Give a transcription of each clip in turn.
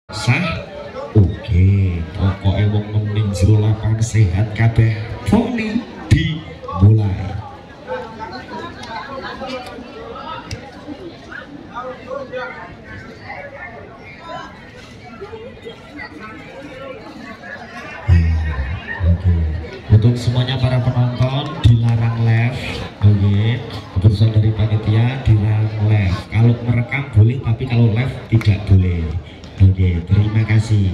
Sah? Oke, pokoknya wong ning jero lapangan sehat kabeh. Voli dimulai. Untuk semuanya para penonton dilarang live, oke. Keputusan dari panitia dilarang live. Kalau merekam boleh, tapi kalau live tidak boleh. Oke, terima kasih.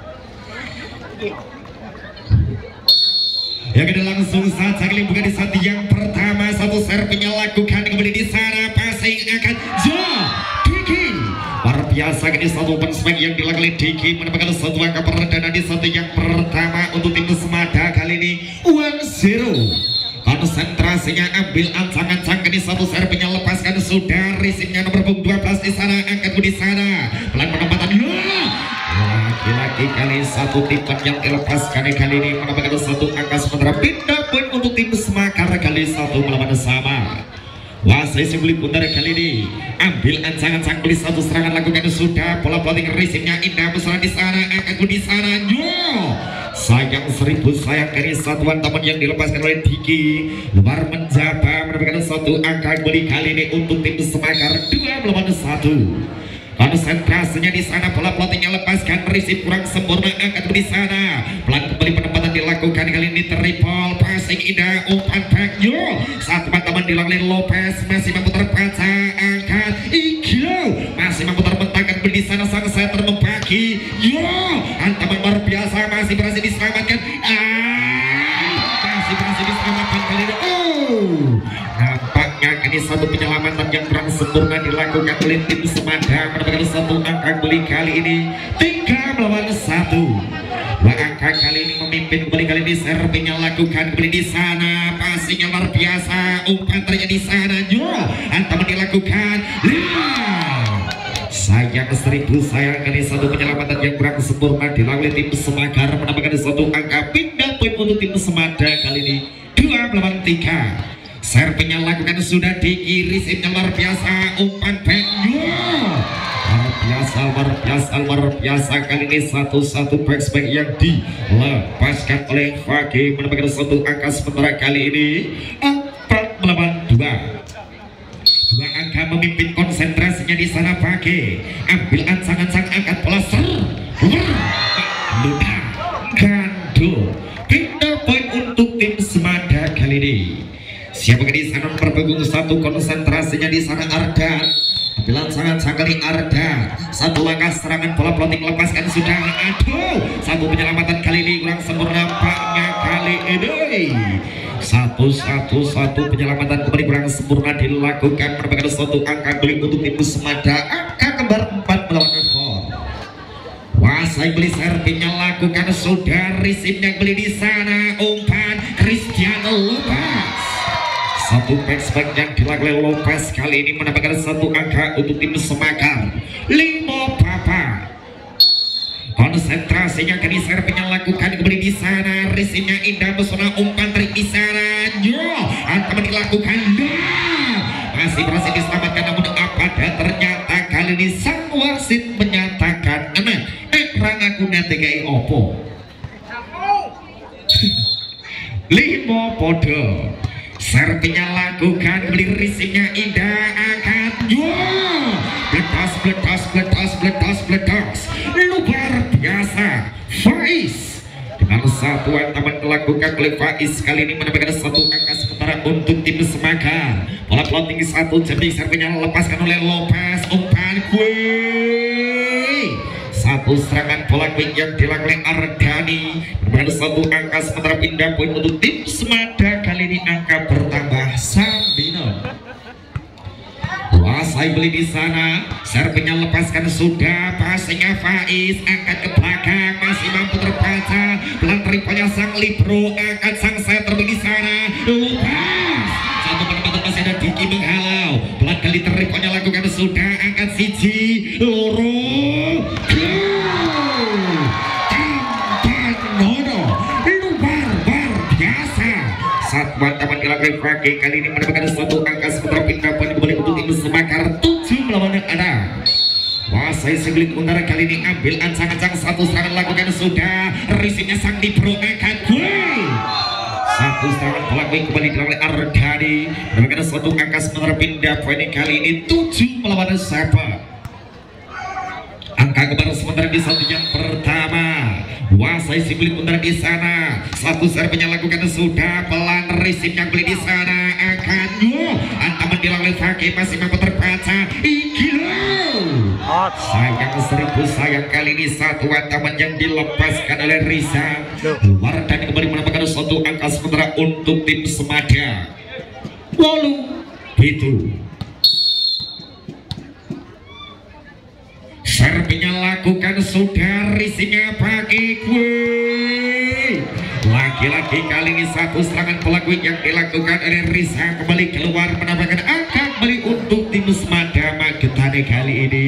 Ya kita langsung saja kali buka di set yang pertama. Satu servisnya lakukan kembali di sana, passing akan Diki. Luar biasa ini satu open spike yang dilakukan oleh Diki mendapatkan satu angka perdana di set yang pertama untuk tim Semada kali ini 1-0. Konsentrasinya ambil ancang-ancang di satu servisnya lepaskan sudah racingnya nomor 12 di sana angkat di sana pelan penempatan laki-laki kali satu tipe yang dilepaskan kali ini mendapatkan satu angka sementara pindah poin untuk tim Semakar kali satu melawan sama. Wasai sebelum pundar kali ini ambil ancang-ancang beli satu serangan lakukan sudah pola plotting racingnya indah besar di sana angkat di sana sayang 1000 sayang dari satuan teman yang dilepaskan oleh Diki luar menjaba mendapatkan satu angka beli kali ini untuk tim Semakar 2 melawan 1. Konsentrasinya di sana pola plottingnya lepaskan risip kurang sempurna angkat di sana pelan kembali penempatan dilakukan kali ini triple passing indah umpan back saat teman-teman dilakukan Lopez masih mampu terbaca angkat masih mampu terbentangkan di sana sang setter membagi hantaman luar biasa masih berhasil diselamatkan masih berhasil diselamatkan kali ini nampaknya ini satu penyelamatan yang kurang sempurna dilakukan oleh tim Semada mendapatkan satu angka beli kali ini 3 melawan 1. Dua angka kali ini memimpin kembali kali ini servisnya lakukan kembali di sana passingnya luar biasa umpan terjadi di sana hantaman dilakukan sayang 1000 sayang kali satu penyelamatan yang kurang sempurna dilakukan oleh tim Semakar mendapatkan satu angka pindah poin untuk tim Semada kali ini 2 melawan 3. Servisnya lakukan sudah di kiri simnya luar biasa umpan back luar biasa kali ini satu backspike yang dilepaskan oleh Fagi mendapatkan satu angka sementara kali ini 4 melawan 2. Dua angka memimpin konsentrasinya di sana Fagi ambil ancang-ancang angkat pola gandul pindah poin untuk tim Semada kali ini. Siapa di sana berpegung satu konsentrasinya di sana Arda ambil ancang-ancang kali Arda satu langkah serangan pola plotting lepaskan sudah satu penyelamatan kali ini kurang sempurna nampaknya kali ini satu penyelamatan kembali kurang sempurna dilakukan merupakan suatu angka beli untuk tim Semada angka kembar 4 melawan 4. Wasai beli servisnya lakukan sudah risipnya beli di sana umpan Cristiano Lopez satu backspike yang dilakukan Lopez kali ini mendapatkan satu angka untuk tim Semakar 5 papa. Konsentrasinya kini servisnya lakukan kembali di sana risipnya indah pesona umpan trik di sana hantaman dilakukan masih berhasil diselamatkan namun apa ternyata kali ini sang wasit menyatakan rang aku netegai opo 5 podo. Servisnya lakukan beli risingnya indah angkat bledos luar biasa Faiz dengan satuan taman melakukan oleh Faiz kali ini mendapatkan satu angka sementara untuk tim Semakar pola plotting satu jemping servisnya lepaskan oleh Lopez umpan satu serangan pola quick yang dilakukan Ardani mendapatkan satu angka sementara pindah poin untuk tim Semada kali ini angka bertambah 9. Wasai beli di sana servisnya lepaskan sudah passingnya Faiz angkat ke belakang masih mampu terbaca pelan triponya sang libero angkat sang setter di sana lepas satu penempatan masih ada Diki menghalau pelan kali triponya lakukan sudah angkat siji loro Satwa taman dilakukan Fagi kali ini mendapatkan satu angka sementara pindah poin kembali untuk tim Semakar 7 melawan 6. Wasai Siglit Utara kali ini ambil ancang-ancang satu serangan lakukan sudah risihnya sang Libro angkat gol. Satu serangan pelakui kembali oleh Ardhani. Bagaimana suatu angka sementara pindah poin kali ini 7 melawan siapa? Angka kebaru sementara di satu yang pertama. Wasai Siglit Utara di sana. Satu servisnya lakukan sudah pelan risihnya kembali di sana akan antaman dilalui Fakih masih mampu terbaca. Sayang 1000 sayang kali ini satu antaman yang dilepaskan oleh Riza. Wardani kembali mendapatkan suatu angka sementara untuk tim Semada. Walu itu serpinya lakukan sudah risihnya pakai kue. Lagi-lagi kali ini satu serangan pelaku yang dilakukan oleh Riza kembali keluar menambahkan angka kembali untuk tim Semada Magetane kali ini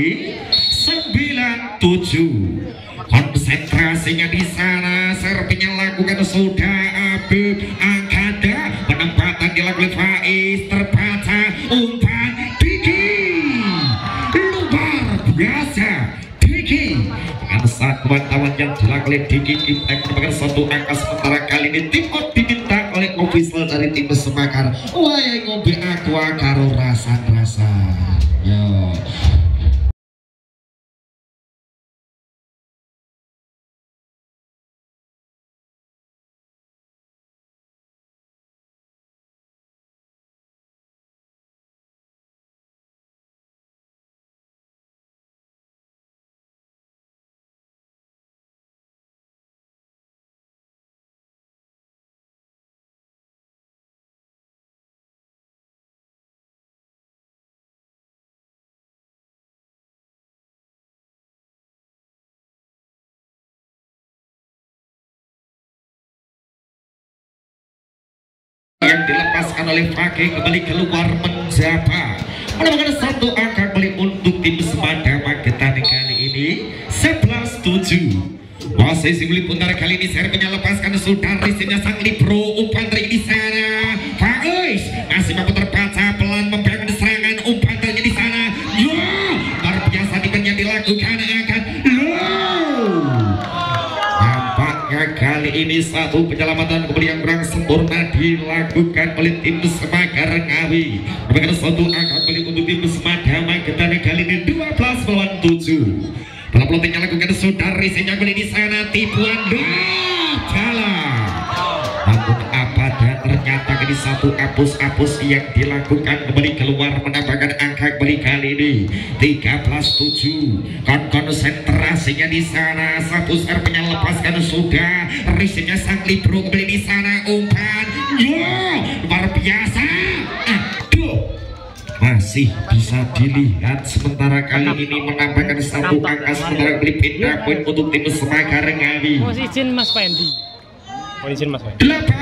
9-7. Konsentrasinya di sana, serpinya lakukan sudah Abib Angkada, penempatan dilakukan Faiz terbaca umpan Diki luar biasa. Diki dengan satu wartawan yang dilakukan Diki kita mendapatkan satu angka sementara kali ini tim out diminta oleh official dari tim Semakar. Wah yang ngopi aqua karo rasa-rasa yo. Yang dilepaskan oleh Fakih kembali keluar menjaba mendapatkan satu angka kembali untuk tim Semada Magetane kali ini 11-7. Wasai Siglit Utara kali ini servisnya lepaskan sudah risihnya sang Libro umpan dari di sana. Faiz masih mampu terbaca pelan membangun serangan umpan dari di sana. Luar biasa yang dilakukan akan kali ini satu penyelamatan kembali yang kurang sempurna dilakukan oleh tim Semakar Ngawi. Bagaimana suatu angka kembali untuk tim Semada Magetane kali ini 12-7. Dalam pelotingnya lakukan sudah risihnya kembali di sana tipuan dalam. Namun apa dan ternyata ini satu apus-apus yang dilakukan kembali keluar menambahkan angka kembali kali ini 13-7. Konsentrasinya di sana satu servisnya lepaskan sudah risihnya sang Libro kembali di sana umpan luar biasa. Aduh masih bisa dilihat sementara kali ini menambahkan satu angka sementara kembali pindah poin untuk tim Semakar Ngawi. Mohon izin Mas Pendi. 8-13.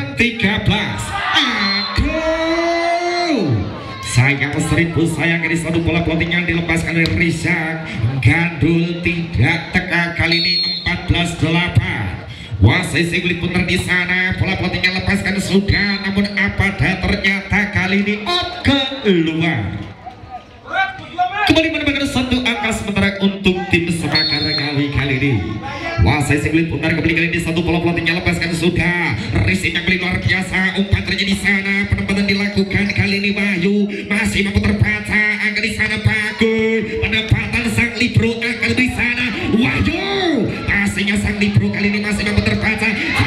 Aduh sayang 1000 sayang dari satu bola plotting yang dilepaskan oleh Rizak. Gandul tidak teka kali ini 14-8. Wasai Siglit Utara di sana bola plotting yang lepaskan sudah namun apa dan ternyata kali ini out keluar. Kembali mendapatkan satu angka sementara untuk tim Semakar Ngawi kali ini. Wasai Siglit Utara kembali kali ini satu bola plottingnya lepaskan sudah risihnya kembali luar biasa umpan terjadi di sana penempatan dilakukan kali ini Wahyu masih mampu terbaca angka di sana bagus penempatan sang Libro angka di sana Wahyu pastinya sang Libro kali ini masih mampu terbaca.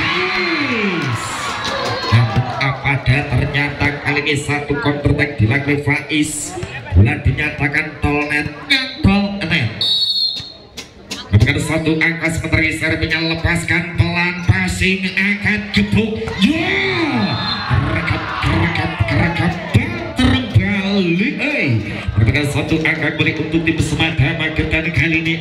Namun apa ada ternyata kali ini satu counter attack dilakukan Faiz bola dinyatakan tolnet net. Bukan satu angka sementara servisnya lepaskan pelan passing akan gebuk kerekap terbalik. Bukan satu angka kembali untuk tim Semada Magetane kali ini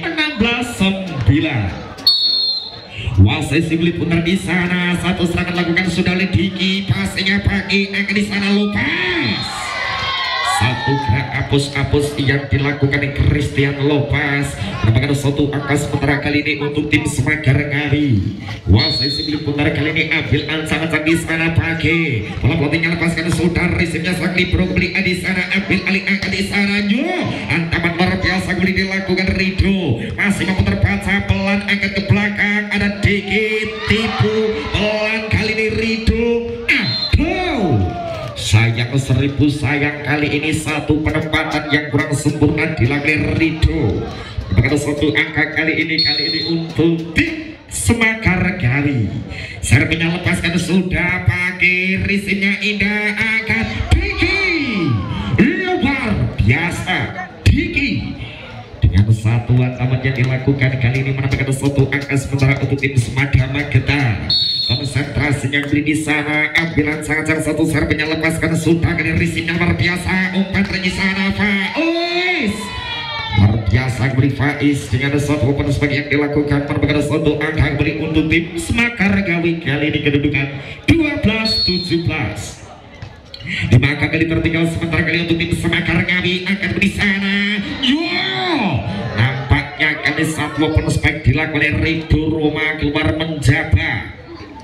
16-9. Wasai Siglit Utara di sana satu serangan lakukan sudah oleh Diki passingnya pagi akan di sana lepas. Satu gerak apus-apus yang dilakukan Christian Lopez merupakan satu angka sementara kali ini untuk tim Semakar Ngawi. Wasai Siglit Utara kali ini ambil ancang-ancang di sana pagi bola plottingnya lepaskan sudah risihnya sang Libro kembali di sana ambil alih angka di sana antaman luar biasa biasa kembali dilakukan Rido, masih mampu terbaca pelan angkat ke belakang, ada dikit tipu pelan kali ini Rido. Aduh, sayang 1000 sayang kali ini satu penempatan yang kurang sempurna dilakukan Rido. Begitu satu angka kali ini untuk tim Semakar Gawi. Serpinya lepaskan sudah pakai risimnya indah akan Diki luar biasa. Diki dengan satuan tamat yang dilakukan kali ini menambahkan satu angka sementara untuk tim Semada Magetan. Konsentrasinya beli di sana, ambilan sangat satu serpinya lepaskan sudah kali risimnya luar biasa. Umpan di sana Faiz. Luar biasa kembali Faiz dengan satu open sebagai yang dilakukan merupakan satu angka kembali untuk tim Semakar Gawi kali ini kedudukan 12-17. 5 angka kali tertinggal sementara kali untuk tim Semakar Gawi akan di sana. Nampaknya kali satu open spike dilakukan oleh Rido Roma keluar menjabat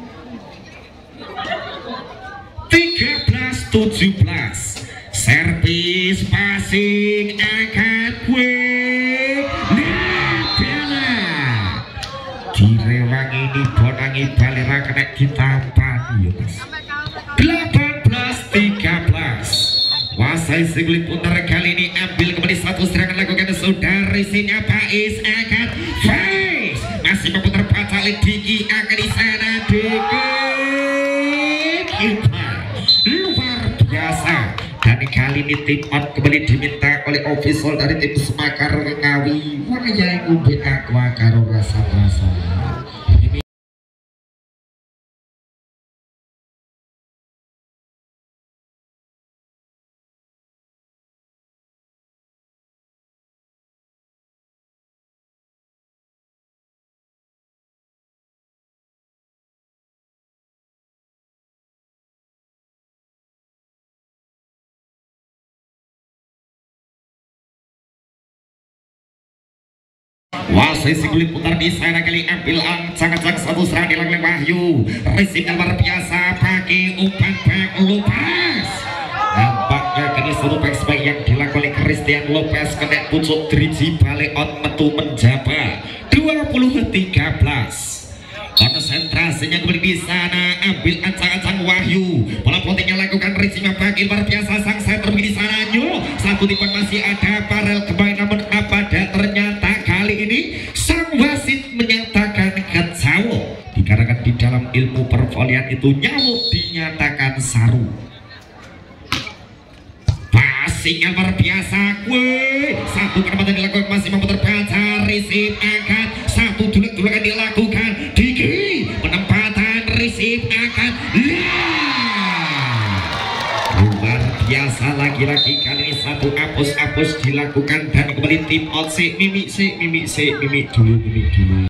13-17. Servis passing angkat quick Libela direwangi ini bonangi balera kena ditampani ya mas. 18-13 wasai sigli putar kali ini ambil kembali satu serangan lakukan saudara isinya Faiz angkat Faiz masih mampu terbaca oleh Diki akan di sana Diki luar biasa. Dan kali ini tim on kembali diminta oleh official dari tim Semakar Ngawi. Wajah ubin aqua karo rasa-rasa. Wasai sigli putar di sana kali ambil sangat satu serangan dilakukan Wahyu. Resipnya luar biasa pakai umpan back Lopez. Nampaknya kini satu back spike yang dilakukan oleh Christian Lopez kena pucuk driji balik on metu menjabat 20-13. Konsentrasinya kembali di sana ambil ancang-ancang Wahyu. Bola plottingnya lakukan resipnya bagi luar biasa sang setter di sana. Satu tipan masih ada parel kembali namun apa dan ternyata kali ini sang wasit menyatakan kecawo dikarenakan di dalam ilmu pervolian itu nyamuk dinyatakan saru. Passing yang luar biasa satu penempatan dilakukan masih mampu terbaca resip angkat satu dulek-dulekan dilakukan Diki penempatan resip angkat luar biasa lagi-lagi kali ini satu apus dilakukan dan kembali tim out mimik dulu.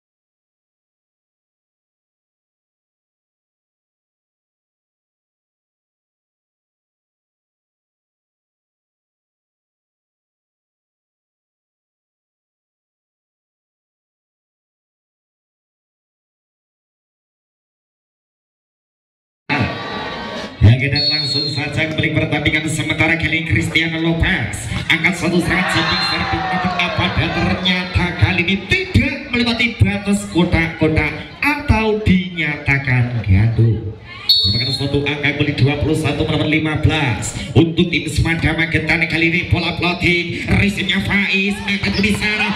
Dan langsung saja kembali pertandingan sementara kali Christian Lopez angkat satu serangan jumping servis apa dan ternyata kali ini tidak melewati batas kotak-kotak atau dinyatakan gaduh. Merupakan suatu angka kembali 21 menambah 15 untuk tim Semada Magetan kali ini bola plotting resipnya Faiz angkat di sana.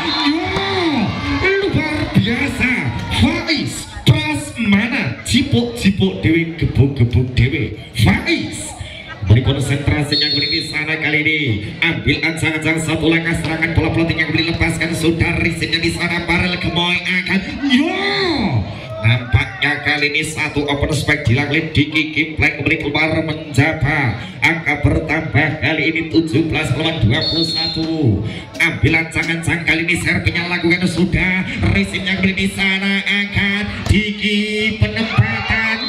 Luar biasa Faiz mana cipuk dewi gebuk dewi Faiz beri konsentrasinya kembali di sana kali ini ambil ancang-ancang satu langkah serangan bola plotting yang kembali lepaskan sudah risipnya di sana parel gemoy akan nampaknya kali ini satu open spike dilakukan Diki Kimplek kembali keluar menjabat angka bertambah kali ini 17-21 ambil ancang-ancang kali ini serpinya lakukan sudah resipnya kembali di sana angkat Diki penempatan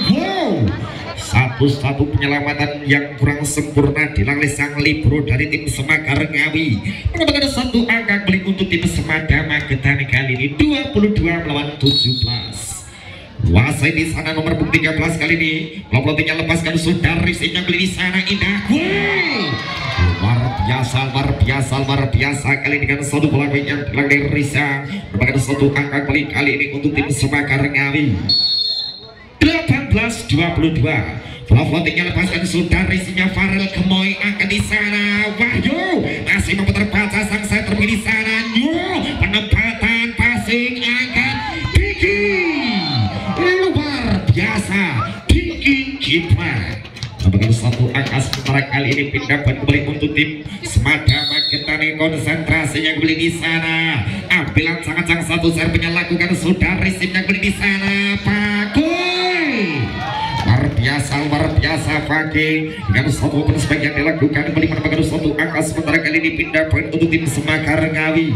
satu penyelamatan yang kurang sempurna dilakukan sang libero dari tim Semakar Ngawi menambahkan satu angka kembali untuk tim Semada Magetan kali ini 22-17. Wasai di sana nomor 13 kali ini plottingnya lepaskan sudah risipnya beli di sana indah luar luar biasa kali ini kan satu bola yang dari Risa merupakan satu angka kali ini untuk tim Semakar Ngawi 18-22. Bola floatingnya lepaskan sudah risinya Farel Gemoy akan di sana. Wahyu masih mampu terbaca sang setter di sana. Penempatan passing angkat Diki luar biasa. Diki Cipra merupakan satu angka sementara kali ini pindah kembali untuk tim Semada Magetani. Konsentrasinya kembali di sana. Ambilan sangat satu servisnya lakukan sudah risipnya kembali di sana. Pakuy luar biasa Fakih dengan satu open spike yang dilakukan kembali merupakan satu angka sementara kali ini pindah poin untuk tim Semakar Ngawi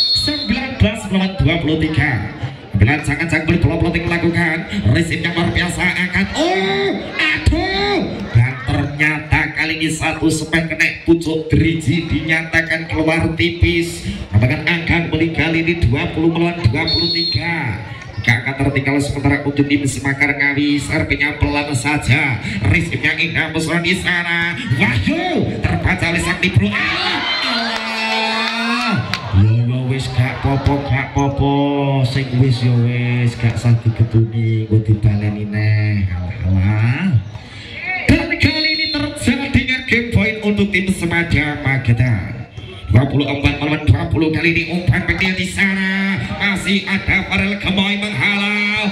19-23. Ambilan sangat berpeloting melakukan resip yang luar biasa angkat aduh dan ternyata kali ini satu spike kena pucuk geriji dinyatakan keluar tipis merupakan angka kembali kali ini 20-23. Gak akan tertinggal sementara untuk tim Semakar Ngawi. Serpinya pelan saja, resipnya indah mesra di sana. Wahyu terbaca oleh sang Dibro. Ya wis gak popo sing wis ya wis gak sakit ketuni gue dibaleni neh. Alah. Dan kali ini terjadi game point untuk tim Semada Magetan 24-20. Kali ini umpan penting di sana masih ada Farel Gemoy menghalau.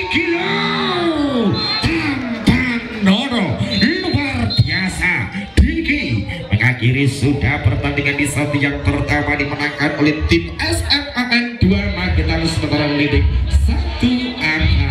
Tampan Nono luar biasa. Diki mengakhiri sudah pertandingan di set yang pertama dimenangkan oleh tim SMAN 2 Magetan sementara leading 1 angka.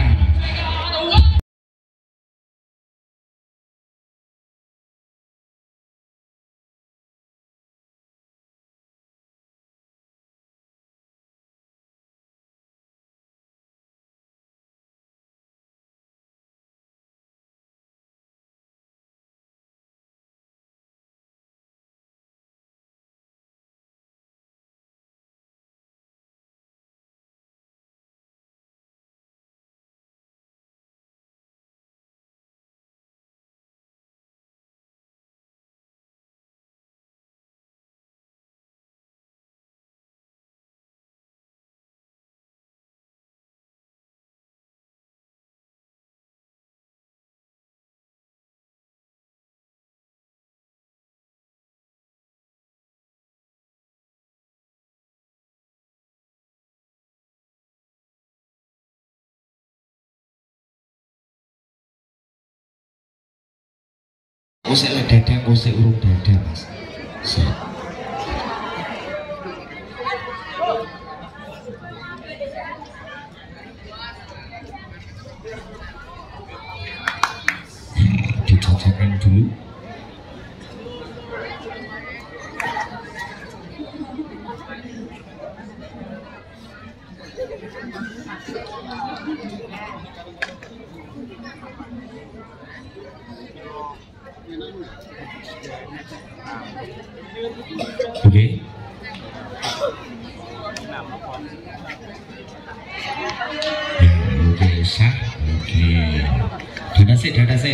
Usik le dada, usik urung dada mas. Dicocokkan dulu. Oke. Oke, sah. Oke. Dada sih.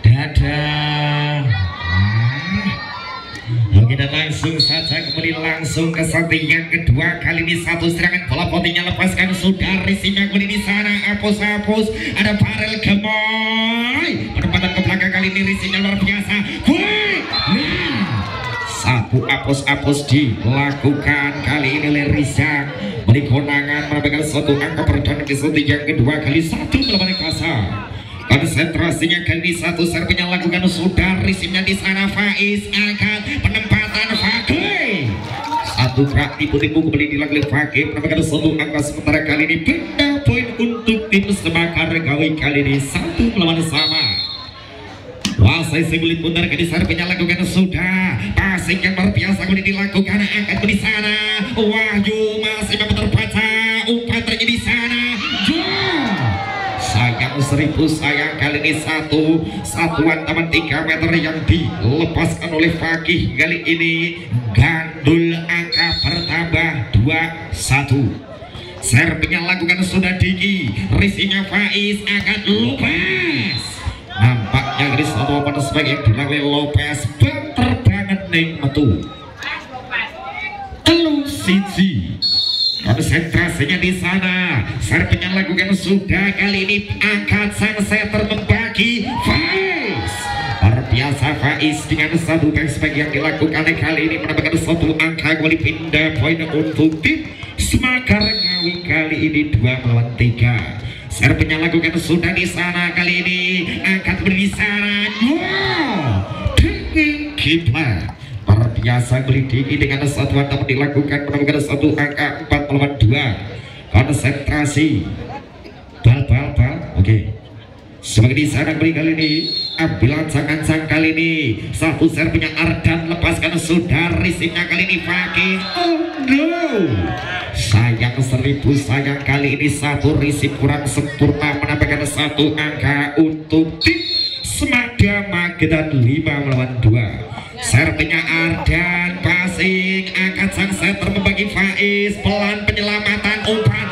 Oke, dan langsung saja kembali langsung ke set yang kedua. Kali ini satu serangan bola potinya lepaskan sudah risinya kembali di sana. Apus ada Farel Gemoy. Penempatan ke belakang kali ini risinya luar biasa. Satu apus dilakukan kali ini oleh Rizak beri konangan merupakan suatu angka pertahanan di set yang kedua kali satu melawan kasar. Konsentrasinya kali ini satu serpinya lakukan sudah risipnya di sana. Faiz angkat penempatan Fakih satu gerak tipu-tipu kembali dilakukan Fakih merupakan suatu angka sementara kali ini benda poin untuk tim Semakar Ngawi kali ini satu melawan sama. Wasai sebulit putar ke serpinya lakukan sudah passing yang luar biasa kemudian dilakukan angkat di sana. Wahyu masih mampu terbaca umpan terjadi di sana. Sayang 1000 sayang kali ini satuan taman 3 meter yang dilepaskan oleh Fakih kali ini gandul angka bertambah 21. Serpinya lakukan sudah Diki, risinya Faiz akan Lopez. Nampaknya dari satu open spike yang dilakukan Lopez banter banget ning metu. siji. Konsentrasinya di sana. Serpinya lakukan sudah, kali ini angkat sang setter membagi Faiz. Luar biasa Faiz dengan satu back yang dilakukan kali ini mendapatkan satu angka kembali pindah poin untuk tim Semakar Ngawi kali ini 2-3. Serpinya lakukan sudah di sana, kali ini angkat di sana. Kipla luar biasa beli tinggi dengan satuan namun dilakukan menemukan satu angka 4-2. Konsentrasi bal oke. Sebagai di sana beli kali ini ambil ancang kali ini satu serpinya Ardan lepaskan sudah risipnya kali ini pakai sayang 1000 sayang kali ini satu risip kurang sempurna menambahkan satu angka untuk tim Semada Magetan 5-2. Serpinya Ardan passing angkat sang setter membagi Faiz pelan penyelamatan umpan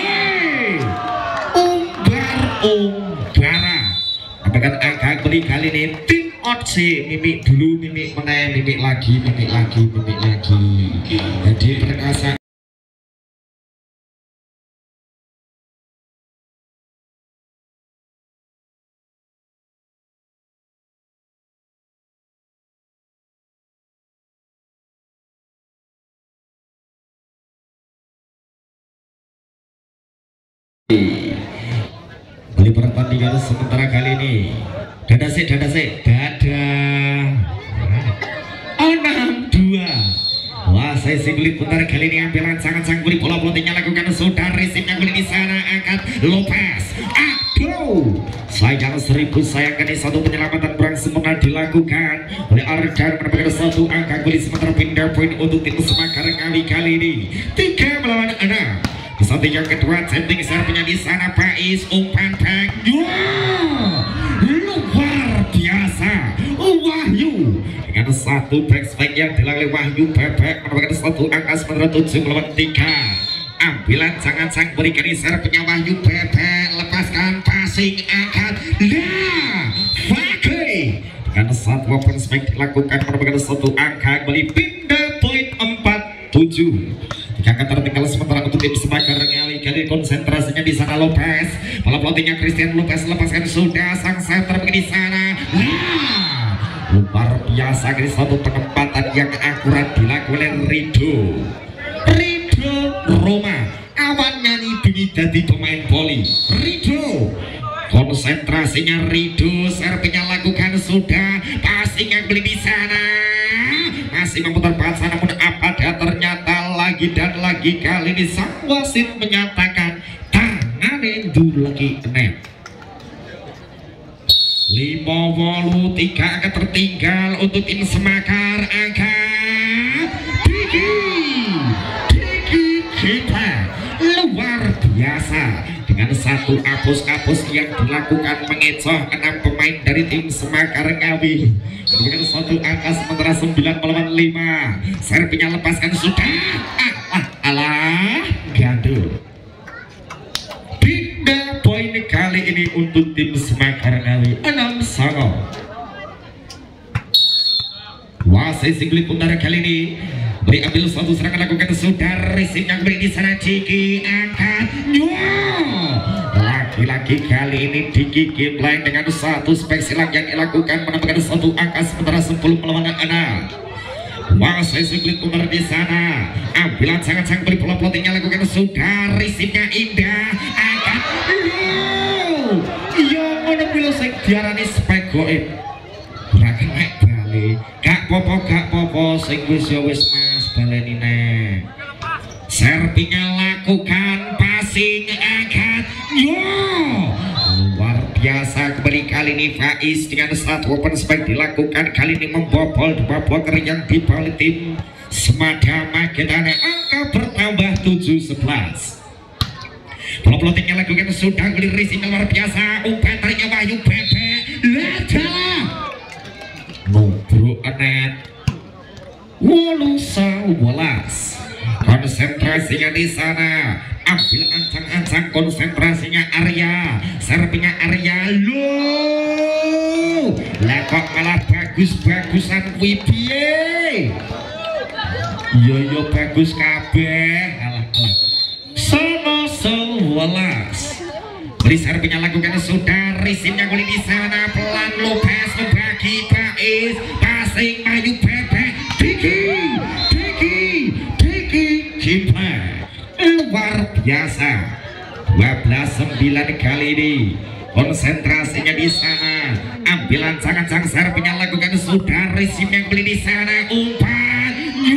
umbara memberikan angka beli kali ini tim OC mimik dulu mimik meneh mimik lagi jadi perkasa beli pertandingan sementara kali ini dada 6-2. Wah sesi beli putar kali ini ambilan sangat beli bola pelotingnya lakukan sudah risipnya beli di sana angkat Lopez. Aduh sayang 1000 sayang kali satu penyelamatan kurang sempurna dilakukan oleh Ardan mendapatkan satu angka beli sementara pindah poin untuk tim Semakar Ngawi kali ini 3-6. Di saat yang kedua setting serpinya di sana Faiz umpan back luar biasa Wahyu dengan satu back yang dilalui Wahyu bebek mendapatkan satu angka 7-3. Ambilan jangan sang berikan di serpinya Wahyu bebek lepaskan passing angkat Fakih dengan satu open spike dilakukan mendapatkan satu angka kembali pindah poin 4-7. Jangan tertinggal sementara untuk tim Semakar Ngawi kali konsentrasinya di sana Lopez. Bola floatingnya Christian Lopez lepaskan sudah sang setter di sana. Luar biasa kali satu penempatan yang akurat dilakukan oleh Rido Roma. Awan nyanyi bunyi jadi pemain voli. Rido konsentrasinya Rido serpinya lakukan sudah passing yang beli di sana masih memutar pasang namun apa ternyata lagi dan lagi kali ini sang wasit menyatakan tangan itu lagi net 5-3 akan tertinggal untuk tim Semakar angkat Diki kita luar biasa dengan satu apus yang dilakukan mengecoh 6 pemain dari tim Semakar Ngawi dengan satu angka sementara 9-5. Serpinya lepaskan sudah alah gandul pindah poin kali ini untuk tim Semakar Ngawi 6-9. Wasit singli putar kali ini beri ambil satu serangan lakukan sudah risip yang beri di sana Diki angkat lagi-lagi kali ini Diki game line dengan satu spek silang yang dilakukan menambahkan satu angka sementara 10-6. Wasit singli putar di sana ambilan sangat beri pola plottingnya lakukan sudah risipnya indah angkat yang mana bila saya diarani spek goib gerakan balik gak popo sing wis mas baleni nek serpinya lakukan passing angkat luar biasa kembali kali ini Faiz dengan satu open spike dilakukan kali ini membobol dua blocker yang dibalik tim Semada Magetan angka bertambah 7-11. Bola floatingnya lakukan sudah beli rising luar biasa umpan tarinya Wahyu bebek adalah nubruk net 8-11. Konsentrasinya di sana ambil ancang-ancang konsentrasinya Arya serpinya Arya lekok malah bagus-bagusan Wibie Yo bagus kabeh. Alah. Sono 11. Beri serpinya lakukan sudah resimnya kuli di sana pelan Lopez membagi Faiz passing maju bebek Diki kiper luar biasa 12-9 kali ini konsentrasinya di sana ambilan sangat serpinya lakukan sudah resimnya kuli di sana umpan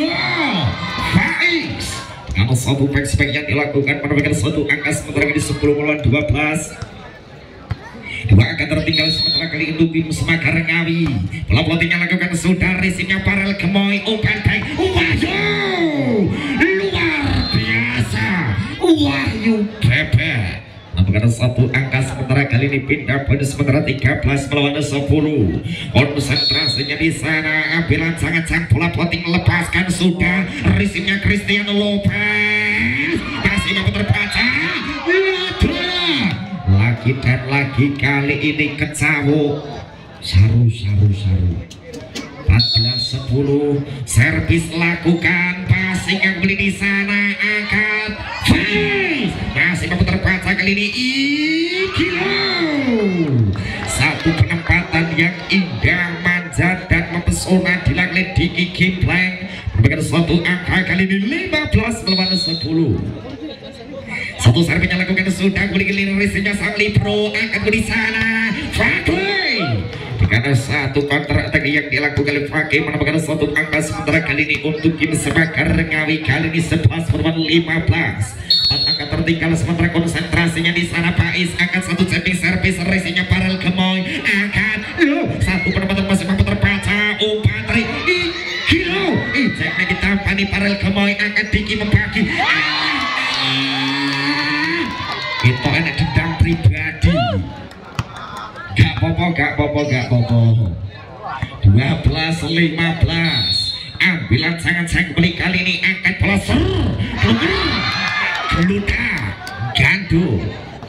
Faiz kalau satu back yang dilakukan menambahkan satu angka sementara di 10 melawan 12 dua angka tertinggal sementara kali itu tim Semakar Ngawi bola pelotingnya lakukan sudah resimnya Parel Gemoy umpan baik Wahyu luar biasa Wahyu bebek menambahkan satu angka sementara kali ini pindah pada sementara 13 melawan 10 konsentrasinya di sana ambilan sangat bola poting lepaskan sudah resimnya Christian Lopez masih mampu terbaca lagi dan lagi kali ini kecawu saru 14-10 servis lakukan passing yang beli di sana angkat face masih mampu terbaca kali ini satu penempatan yang indah manja dan mempesona dilakukan Diki Kimpleng memberikan satu angka kali ini 15 melawan 10 satu servisnya lakukan sudah guli-guli resinya sang Libro angkat di sana Fakih karena satu counter attack yang dilakukan oleh Fakih menambahkan satu angka sementara kali ini untuk tim Semakar Ngawi kali ini 11 melawan 15 angka tertinggal sementara konsentrasinya di sana Faiz angkat satu setting servis resinya Parel Gemoy angkat satu penempatan masih mampu terbaca umpan dari Ijeknya ditampani Parel Gemoy angkat Diki membagi itu enak dendam pribadi gak popo 12-15 ambilan sangat beli kali ini angkat bola Geluda Gandu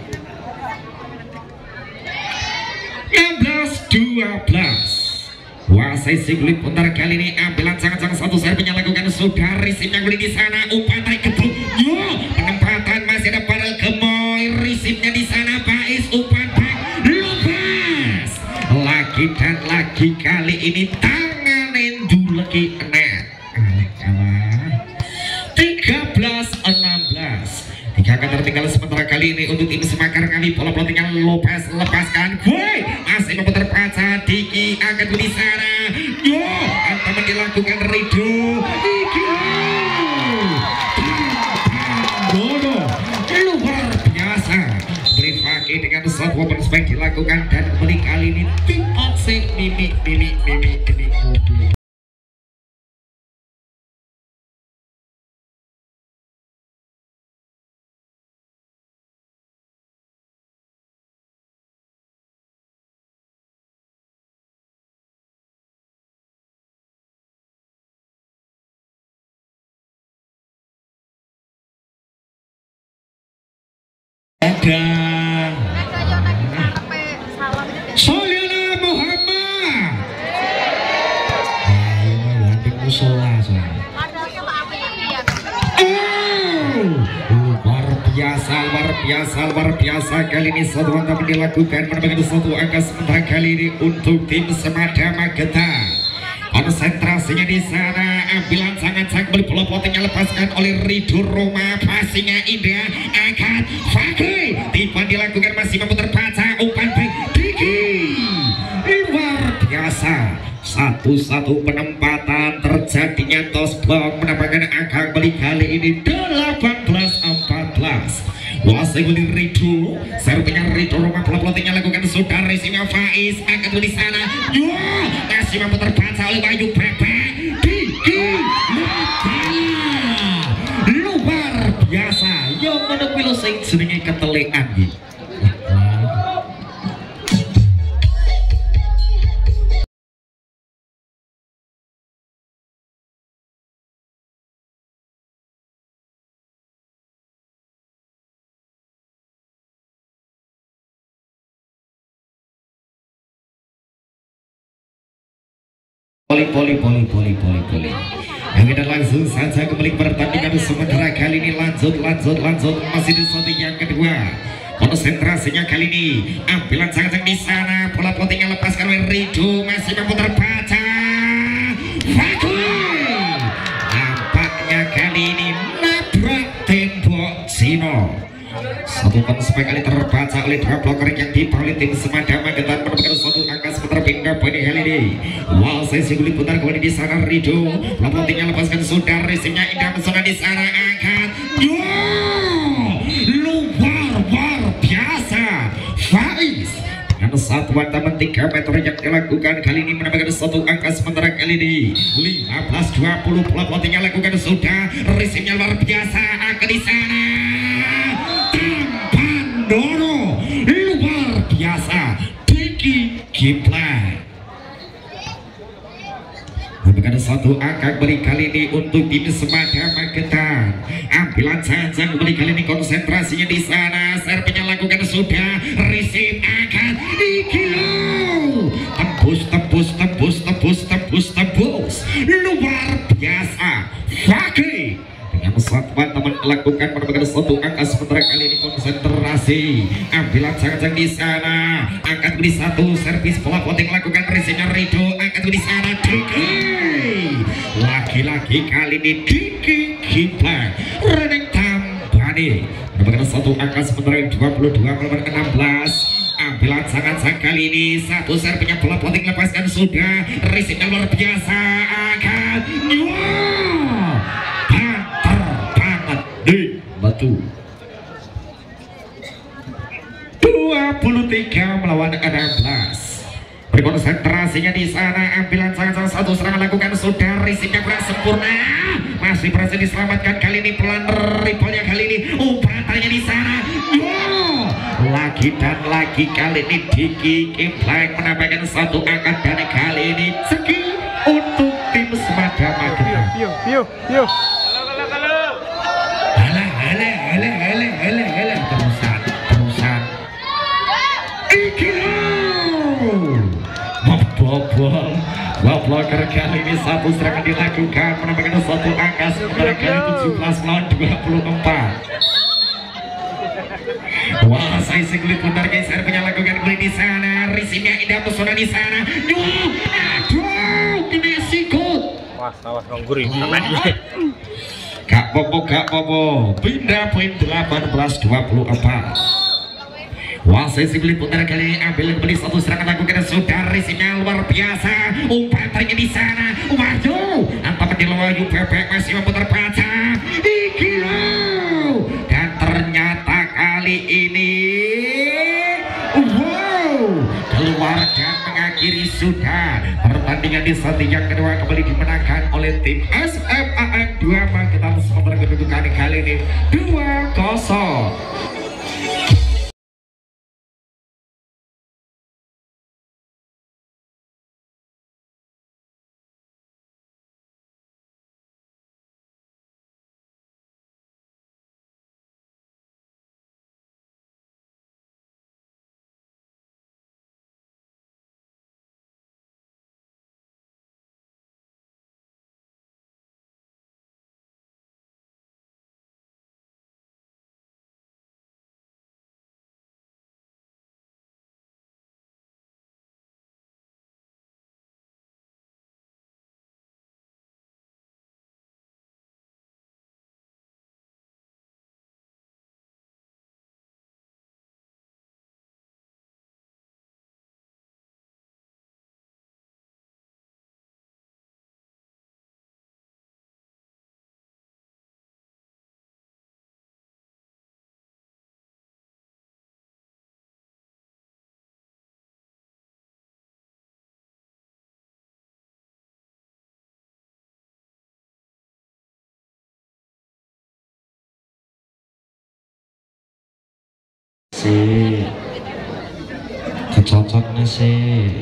16-12 Wasai Siglit putar kali ini ambilan sangat satu servisnya lakukan sudah resimnya guli di sana umpan tarik ketuk penempatan masih ada Parel Gemoy resimnya di sana Faiz umpan back lepas lagi dan lagi kali ini tangan enduleki net 13-16 tiga akan tertinggal sementara kali ini untuk tim Semakar Ngawi bola pelotingan Lopez lepaskan masih mampu terbaca Diki angkat di sana antaman dilakukan Rido luar biasa beri Fakih dengan satu open spike dilakukan dan beli kali ini tim Oxy mimi mobil Solyana Muhammad luar biasa kali ini satu mantap dilakukan menambahkan satu angka sementara kali ini untuk tim Semada Magetan konsentrasinya di sana ambilan sangat beli bola potingnya lepaskan oleh Rido Roma passingnya indah angkat Fakih tiba dilakukan masih mampu terbaca umpan baik Diki luar biasa satu penempatan terjadinya toss block menambahkan angka beli kali ini 18-14 Wasai beli Rido serpinya Rido Roma bola pelotingnya lakukan sudah resimnya Faiz angkat di sana masih mampu terbaca oleh Wahyu bebek Diki luar biasa yang menepil sing jenenge ketelekan iki poli kita langsung saja kembali pertandingan sementara kali ini lanjut masih di set yang kedua. Konsentrasinya kali ini ambilan sangat di sana, bola potingnya lepaskan oleh Rido, masih mampu terbaca. Fakir nampaknya kali ini nabrak tembok Sino. Satu konspek kali terbaca oleh dua bloker yang dibalik tim Semadam Magetan menemukan satu angka sebentar pindah pada kali ini. Wow, saya singgung putar kembali di sana Rido, bola potingnya lepaskan sudah, racingnya indah pesona di sana angkat. Luar biasa Faiz dengan satuan teman 3 meter yang dilakukan kali ini mendapatkan satu angka sementara kali ini 15-20 bola potingnya lakukan sudah, racingnya luar biasa angka di sana. Tambandoro luar biasa Diki Giplak memberikan satu angka kembali kali ini untuk tim Semadam Magetan. Ambilan saja kembali kali ini konsentrasinya di sana, servisnya lakukan sudah, receive angkat Ikilo tembus luar biasa Fakri dengan satuan teman lakukan menemukan satu angka sementara kali ini konsentrasi. Ambilan sangat di sana, angkat beri satu, servis bola poting lakukan resinya Rido, angkat di sana Diki. Lagi-lagi kali ini Diki Giplak Reneng Tambani menemukan satu angka sementara 22 melawan 16. Ambilan sangat kali ini satu, servisnya bola poting lepaskan sudah, resinya luar biasa angkat. Di batu 23 melawan 16. Berkonsentrasinya di sana, ambilan sangat satu serangan lakukan sudah, risinya kurang sempurna, masih berhasil diselamatkan kali ini pelan ripolnya kali ini. Umpannya di sana, lagi dan lagi kali ini Diki Giplak menambahkan satu angka dan kali ini segi untuk tim Semadam Magetan. Yo. Terusan Blocker kali ini satu serangan dilakukan menambahkan satu angka sementara kali 17 melawan 24. Wah, saya sekulit putar geser lakukan kembali di sana, risinya indah pesona di sana. Aduh, kena sikut. Awas nongguri. Gak popo, pindah poin 18-24. Wah, sesi beli putar kali ini ambil kembali satu serangan lakukan sudah, risinya luar biasa. Umpannya di sana, waduh, antara di Wahyu Bebek masih mampu terbaca. Ikilo, dan ternyata kali ini, wow, keluar dan mengakhiri sudah pertandingan di set yang kedua kembali dimenangkan oleh tim SMAN 2 Magetan sementara kedudukan kali ini 2-0. Kecocoknya sih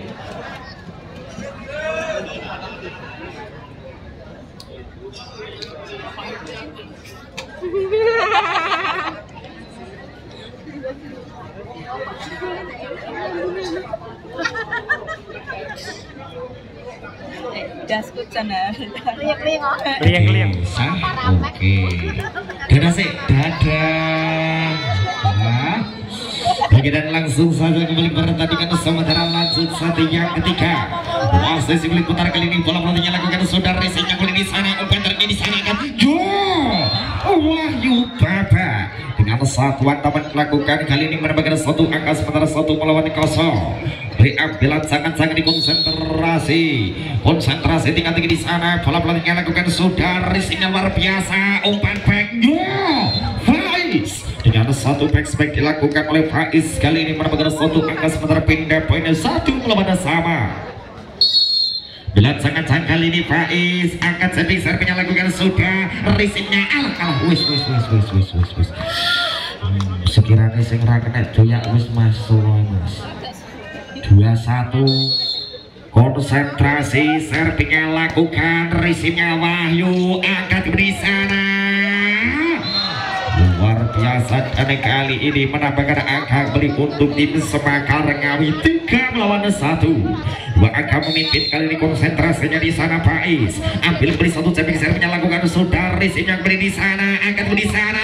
Dasku sana. Liang-liang. Oke. Dadah sih, dadah. Nah, dan langsung saja kembali pertandingan sementara lanjut satu yang ketiga. Posisi kulit putar kali ini bola pelotanya lakukan saudara Resinya kulit di sana, umpan terjadi di sana kan. Yo, Wahyu Baba dengan satuan teman melakukan kali ini mendapatkan satu angka sementara satu melawan kosong. Beri ambilan sangat-sangat konsentrasi tinggi di sana. Bola pelotanya lakukan saudara Resinya luar biasa, umpan back. Yo, Faiz dengan satu back dilakukan oleh Faiz kali ini mendapatkan satu angka sementara pindah poinnya satu melawan sama. Bilang sangat kali ini Faiz angkat setting servisnya lakukan sudah Resinya alah wis sekiranya sing ra kena doyak wis masuk mas 2-1 konsentrasi servisnya lakukan Resinya Wahyu angkat di sana luar biasa dan kali ini menambahkan angka beli untuk tim Semakar Ngawi 3 melawan 1. Dua angka memimpin kali ini konsentrasinya di sana Faiz ambil beli satu cepi servisnya lakukan saudara Resinya beli di sana angkat di sana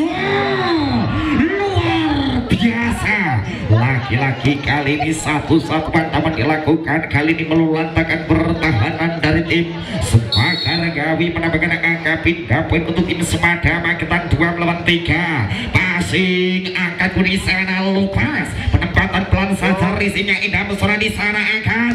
luar biasa laki-laki kali ini satu-satu pantaman dilakukan kali ini melulantakan pertahanan dari tim Semakar Ngawi menambahkan angka pindah poin untuk tim Semada Magetan 2 melawan 3 passing angkat di sana lupas penempatan pelan saja Resinya indah mesra di sana angkat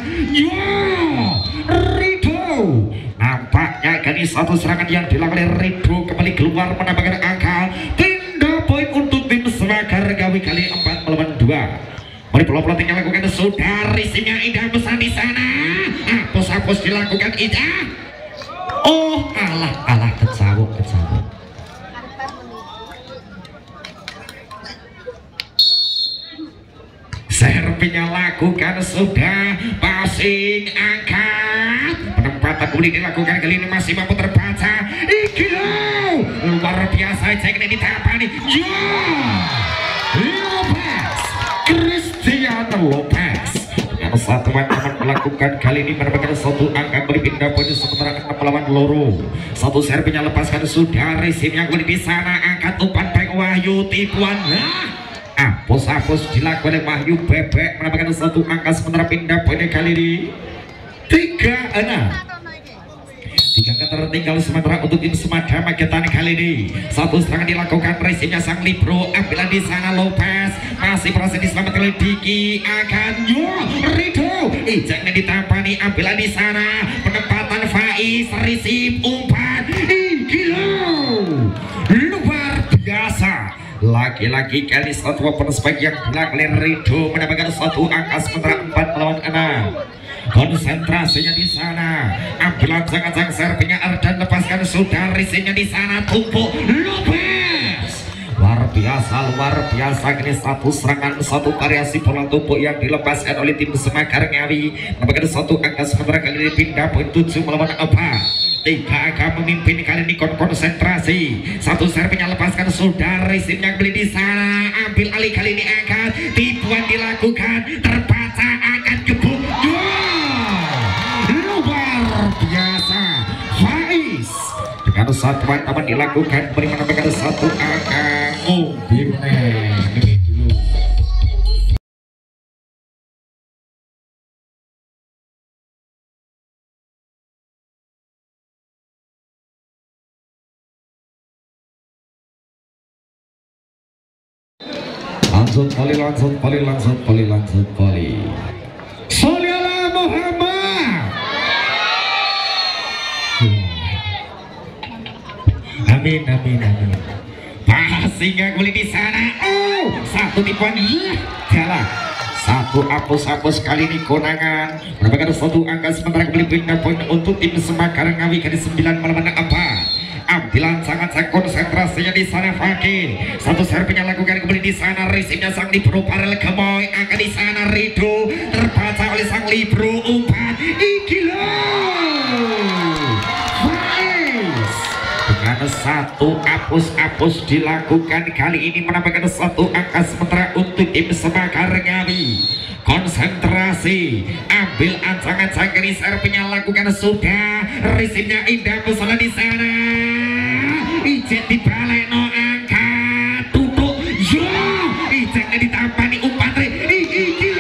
Rido nampaknya kali satu serangan yang dilakukan Rido kembali keluar menambahkan angka pindah poin untuk tim Semakar Ngawi kali 4 melawan 2. Mari bola pelatihnya lakukan saudara Resinya indah besar di sana hapus dilakukan indah alah kecabuk serpinya lakukan sudah passing angkat penempatan boleh dilakukan kali ini masih mampu terbaca luar biasa cek ini ditapani Lopez Cristiano Lopez yang satu teman melakukan kali ini mendapatkan satu angka berpindah poin sementara 6 melawan loro satu serpinya lepaskan sudah Resim yang boleh di sana angkat umpan baik Wahyu tipuan hapus dilakukan oleh Wahyu Bebek mendapatkan satu angka sementara pindah poin kali ini 3-6. 3 tertinggal sementara untuk tim Semada Magetan kali ini satu serangan dilakukan Resimnya sang libro ambilan di sana Lopez masih berhasil diselamatkan oleh Diki akan Rido ijaknya ditampani ambilan di sana penempatan Faiz Resim umpan luar biasa laki-laki kali satu penspek yang dilakukan Rido mendapatkan satu angka sementara 4 melawan 6. Konsentrasinya di sana ambilan sangat serpinya Ardan lepaskan sudah Resinya di sana tumpuk Lopez luar biasa ini satu serangan satu variasi bola tumpuk yang dilepaskan oleh tim Semakar Ngawi mendapatkan satu angka sementara kali ini pindah poin 7 melawan 4. 3 akan memimpin kali ini konsentrasi satu serpinya lepaskan sudah Resimnya beli di sana ambil alih kali ini angkat tipuan dilakukan terbaca akan gebuk luar biasa Faiz dengan satu teman dilakukan beri menambahkan satu angka lanjut poli Sholala Muhammad amin passing yang boleh di sana satu tipuan jalan satu hapus kali ini konangan mendapatkan satu angka sementara kembali pindah poin untuk tim Semakar Ngawi kali 9 melawan 4. Ambilan sangat konsentrasinya di sana Fakir satu serpinya lakukan kembali di sana Resimnya sang libro Parel Gemoy angkat di sana Rido terbaca oleh sang libro umpan Faiz dengan satu hapus dilakukan kali ini menambahkan satu angka sementara untuk tim Semakar Ngawi konsentrasi, ambil ancang-ancang kiri serpinya lakukan sudah, resimnya indah pesona di sana, ijek dibalik no angkat tutup, yo, ijeknya ditampani umpan iki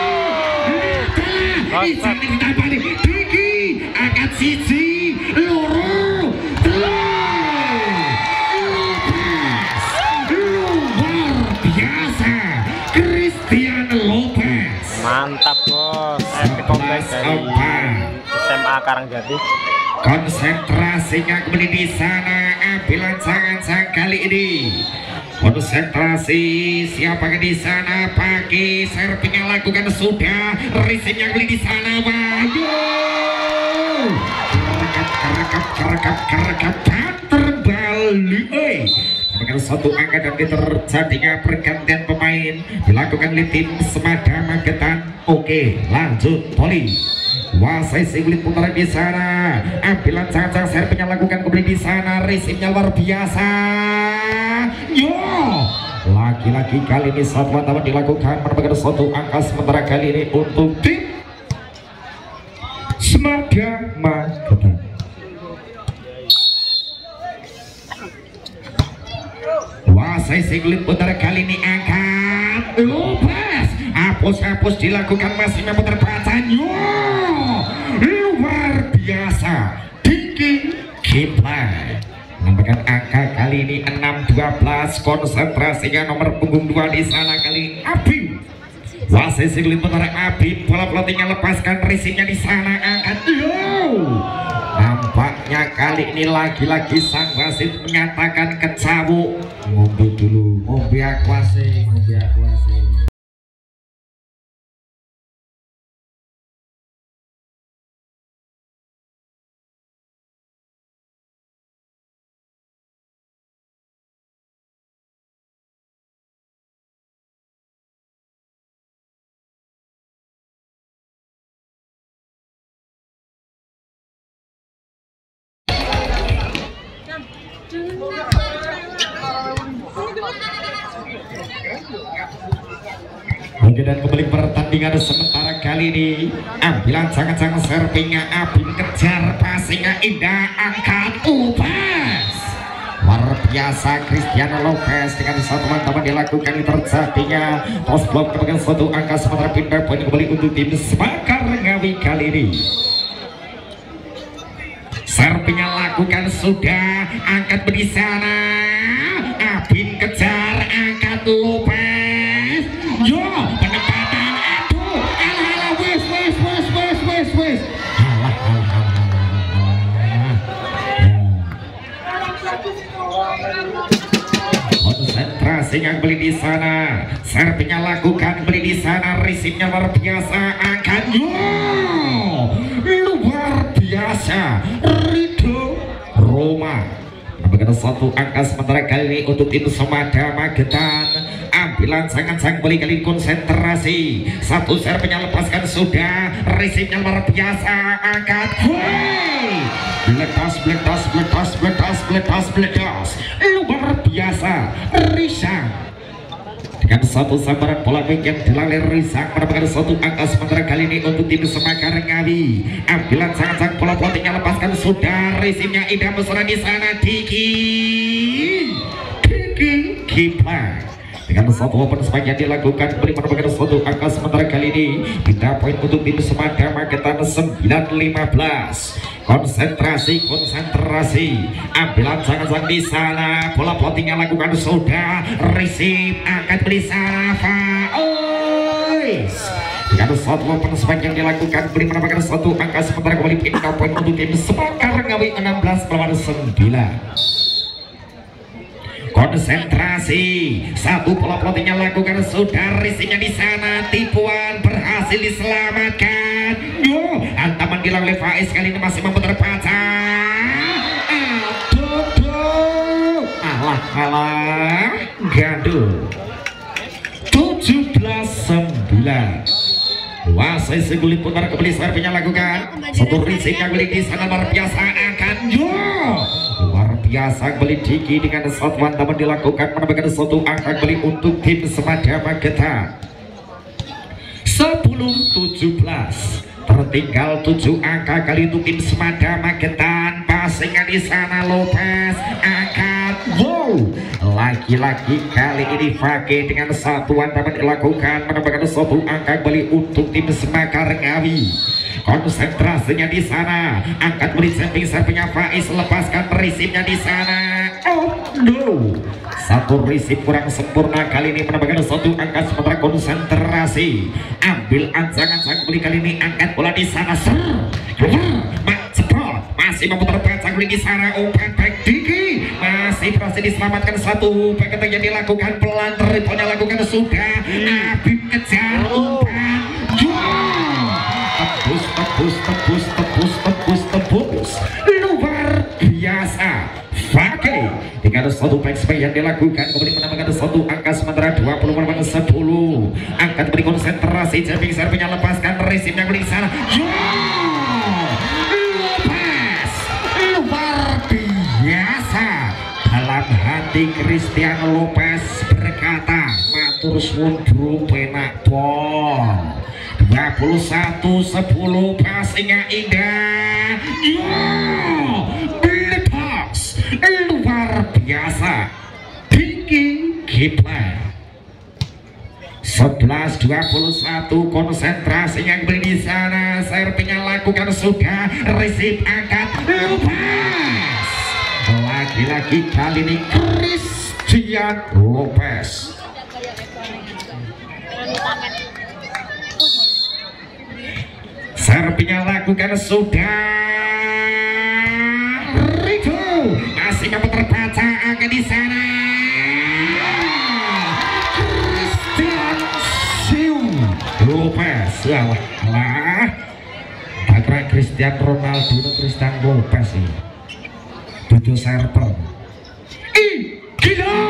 ijeknya ditampani Diki, angkat siji, loro, luar biasa, Christian Lopez. Mantap bos, kompleks dari SMA Karangjati. Konsentrasinya kembali di sana, ambil ancang-ancang kali ini. Konsentrasi, siapa di sana? Pakai servingnya lakukan sudah, resimnya kembali di sana. Wayo, kerekap terbalik. Dengan satu angka dan terjadinya pergantian pemain dilakukan oleh tim Semada Magetan. Oke, lanjut Poli. Wasai Siglit putaran di sana, ambilan cancang serpinya lakukan kembali di sana, resimnya luar biasa. Yo, lagi-lagi kali ini satu taman dilakukan menemukan satu angka sementara kali ini untuk tim Semada Magetan. Wasai Siglit putar kali ini angkat Lopez, hapus dilakukan masih memutar pacannya luar biasa. Diki Kiplan menambahkan angka kali ini 6-12. Konsentrasinya nomor punggung 2 di sana kali Abi. Wasai Siglit putar Abi, bola pelotingnya lepaskan, resimnya di sana angkat. Nampaknya kali ini lagi-lagi sang wasit menyatakan kecabuk. Ngombe dulu, ngombe akuase. Oke, dan kembali pertandingan sementara kali ini, ambilan sangat-sangat servingnya Abi, kejar passingnya indah, angkat Lopez. Luar biasa Cristiano Lopez dengan satu teman dilakukan terjadinya toss block dengan satu angka sementara pindah poin kembali untuk tim Semakar Ngawi kali ini. Servingnya lakukan sudah, angkat di sana, Abin kejar, angkat Lopez. Yo, penempatan, aduh, alah, wes. Konsentrasinya beli di sana, servingnya lakukan beli di sana, resimnya luar biasa, angkat. Yo, luar biasa, Rido Roma. Begitu satu angka sementara kali ini untuk tim Semada Magetan. Ambilan sangat-sangat beli kali konsentrasi, satu servingnya lepaskan sudah, resimnya luar biasa, angkat. Bledas luar biasa, Risang dengan satu sambaran bola yang dilalui Risang mendapatkan satu angka sementara kali ini untuk tim Semakar Ngawi. Ambilan sangat-sangat bola plottingnya lepaskan sudah, resimnya indah mesra di sana. Diki Kiplan dengan satu open spike yang dilakukan beri mendapatkan satu angka sementara kali ini. Pindah poin untuk tim Semada Magetan 9-15. Konsentrasi, ambilan sangat-sangat di sana, bola plottingnya lakukan sudah, receive, angkat beli sana, dengan satu open spike yang dilakukan beri mendapatkan satu angka sementara kembali pindah poin untuk tim Semakar Ngawi 16-9. Konsentrasi, satu bola plottingnya lakukan sudah, resimnya di sana, tipuan berhasil diselamatkan. Yo, hantaman dilakukan oleh Faiz kali ini masih memutar pacar. Alah, gaduh. 17-9. Wasai Segulit putar kembali servingnya lakukan, satu resimnya kembali di sana luar biasa, akan yo. Luar biasa kembali Diki dengan satuan teman dilakukan menambahkan satu angka kembali untuk tim Semada Magetan 11-15. 10-17. Tertinggal 7 angka kali itu tim Semada Magetan. Pasingan di sana Lopez angkat. Wow, lagi-lagi kali ini Fage dengan satuan dapat dilakukan menambahkan 1 angka kembali untuk tim Semakar Ngawi. Konsentrasinya di sana, angkat beri samping serpinya Faiz, lepaskan resipnya di sana. Oh no, 1 resip kurang sempurna kali ini menambahkan 1 angka sementara konsentrasi. Ambil ancangan sang beli kali ini, angkat bola di sana. Masih mampu terbaca di sana. Umpan baik Diki masih berhasil diselamatkan 1 paket yang dilakukan pelan triplnya lakukan sudah. Habib kejar umpan. Tebus luar biasa. Fage dengan 1 backspin yang dilakukan kemudian menambahkan 1 angka sementara 20-10. Angkat beri konsentrasi, jamming serpinya, lepaskan resipnya di sana. Lepas luar biasa. Dalam hati Christian Lopez berkata, matur suwun bro penak pol. 21-10, passingnya indah. Belepas luar biasa. Tinggi Kipler. 11-21, konsentrasinya kembali di sana. Serpinya lakukan sudah, resip angkat, lepas. Lagi-lagi kali ini Christian Lopez. Serpinya lakukan sudah. Rico masih mampu terbaca angka di sana. Christian Lopez. Alah, tak kira Cristian Ronaldo atau Christian Lopez sih. Dudu server. Gila.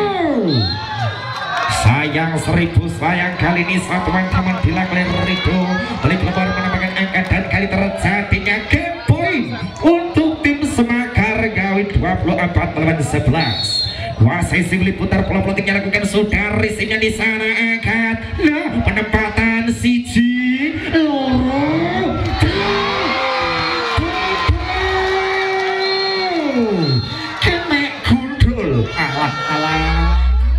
Sayang 1000 sayang kali ini satu teman dilakukan Rido. Balik lebar menambahkan angka dan kali terjadinya game point untuk tim Semakar Ngawi 24-11. Kuasai singli putar pola plotingnya lakukan sudah, risipnya di sana angkat. Nah, penempatan siji loro. Kena gundul. Alah.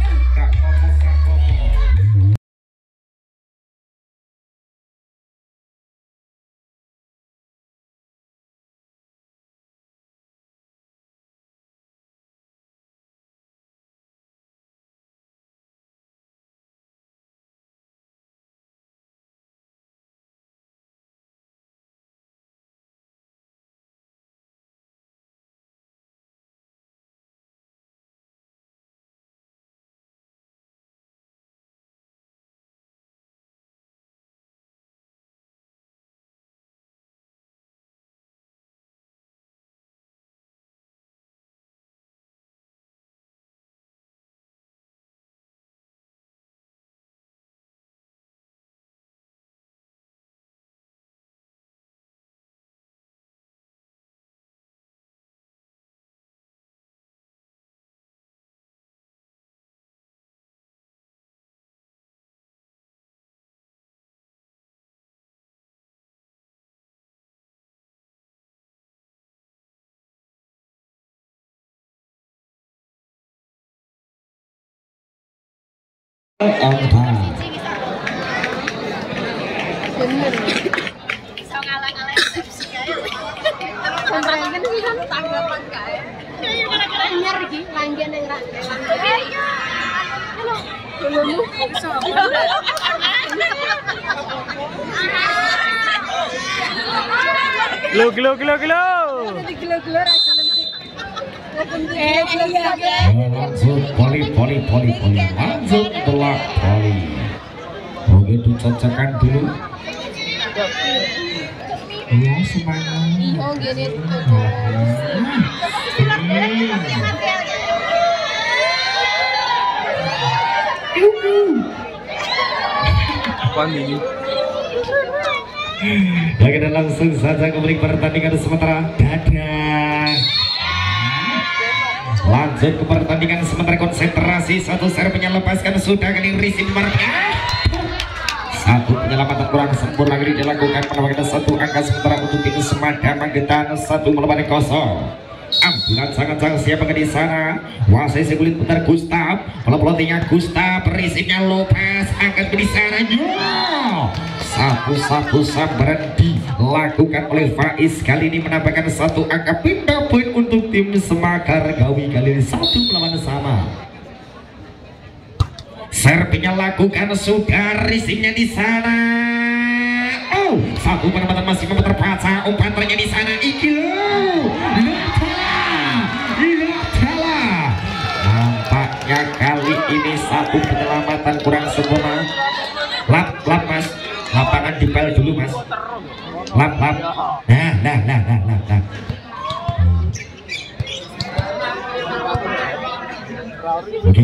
Lanjut lanjut telak poli. Begitu cocokan dulu. Iya semangat. Iya gini. Apa ini? Lagi dan langsung saja kembali pertandingan sementara dadah. Lanjut ke pertandingan sementara konsentrasi, 1 serve lepaskan sudah kali receive marknya. Satu penyelamatan kurang sempurna ini dilakukan menambahkan satu angka sementara untuk tim Semada Magetan 1-0. Ambulan sangat siap di sana. Wasai sekulit putar Gustaf. Pelotinya Gustaf, berisipnya Lopez angkat di sana. Satu sabaran dilakukan oleh Faiz kali ini menambahkan satu angka pindah poin untuk tim Semakar Gawi kali ini 1-sama. Serpinya lakukan sudah risinya di sana. Oh, satu penempatan masih terbaca umpannya di sana. Nampaknya kali ini satu penyelamatan kurang sempurna. Lap mas, lapangan dipel dulu mas. Lap. Nah. Oke.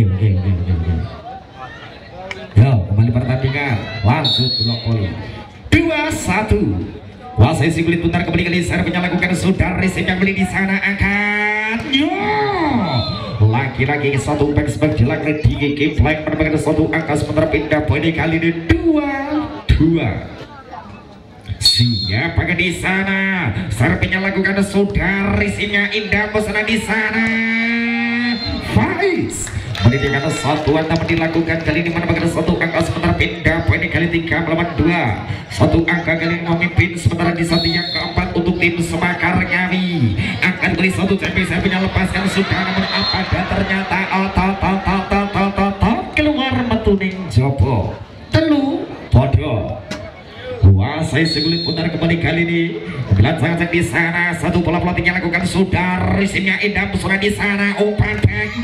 Yo, kembali pertandingan lanjut blok poli 2-1. Wasai si kulit putar kembali kali servisnya lakukan sudah resim yang beli di sana akan lagi-lagi satu back sebagai dilakukan di game flag menemukan satu angka sementara pindah poin kali ini 2-2. Siapa di sana servisnya lakukan sudah resimnya indah pesana di sana Faiz mendidikan satu atau dilakukan kali ini menemukan satu angka sementara pindah poin kali 3-2. Satu angka kali ini memimpin sementara di satu yang keempat untuk tim Semakar Ngawi akan beri satu saya punya lepaskan sudah namun apa dan ternyata keluar metuning jopo telu bodoh. Wasai segulit putar kembali kali ini belat sangat di sana satu bola pelatihnya lakukan sudah resimnya indah pesona di sana umpan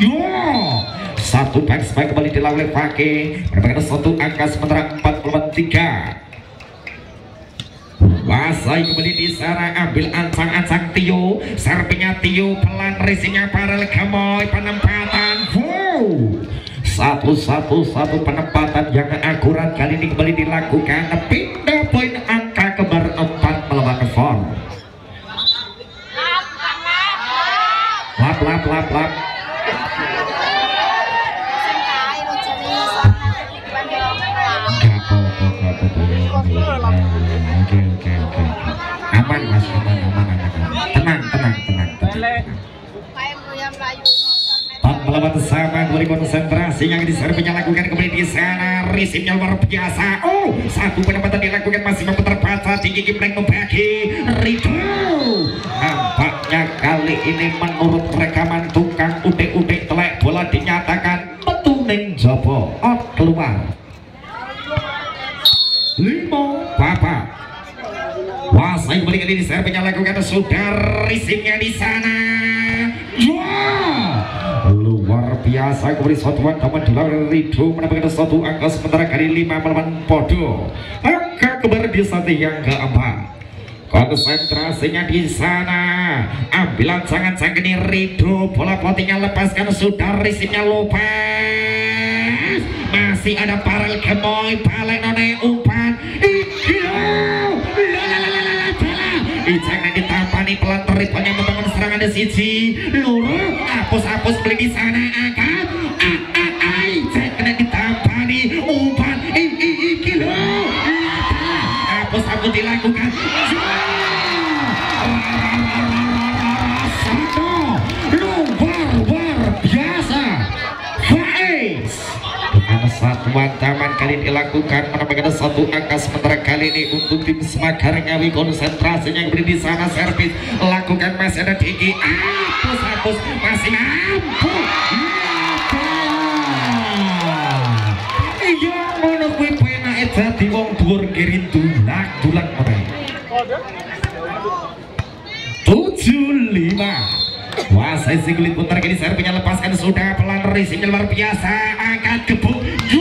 satu back spike kembali dilakukan pakai merupakan satu angka sementara 43. Wasai kembali di sana ambil ancang-ancang Tio serpinya Tio pelan resimnya paralel gemoy penempatan satu penempatan yang akurat kali ini kembali dilakukan pindah poin angka kembar 4 melawan form lap Oke. Aman mas, aman. Tenang. Melawan sama kembali konsentrasi yang diserpinya lakukan kembali di sana resimnya luar biasa. Oh, satu penempatan dilakukan masih mampu terbaca tinggi Kipleng membagi Rido. Nampaknya kali ini menurut rekaman tukang udik telek bola dinyatakan metuning jopo keluar 5 bapak. Wasai kembali kali ini serpinya lakukan sudah resimnya di sana. Luar biasa kembali satuan taman dilakukan Rido mendapatkan satu angka sementara kali 5 melawan podo angka kembar di satu yang keempat. Konsentrasinya di sana ambilan sangat ini Rido bola potingnya lepaskan sudah resimnya Lopez masih ada parel gemoy balik none umpan Ijang ditampani pelan teripannya membangun serangan di sisi luru hapus beli di sana akan Ijang kena ditampani umpan kilo hapus dilakukan luar biasa Faiz dengan satuan taman kali dilakukan menambahkan satu angka sementara kali ini untuk tim Semakar Ngawi konsentrasinya yang beri di sana servis lakukan masih ada tinggi hapus masih ampuh iya menurut pena jadi wong dhuwur kirim dulak mereka 7-5. Wasai si kulit putar kini serpinya lepaskan sudah pelan resimnya luar biasa angkat gebuk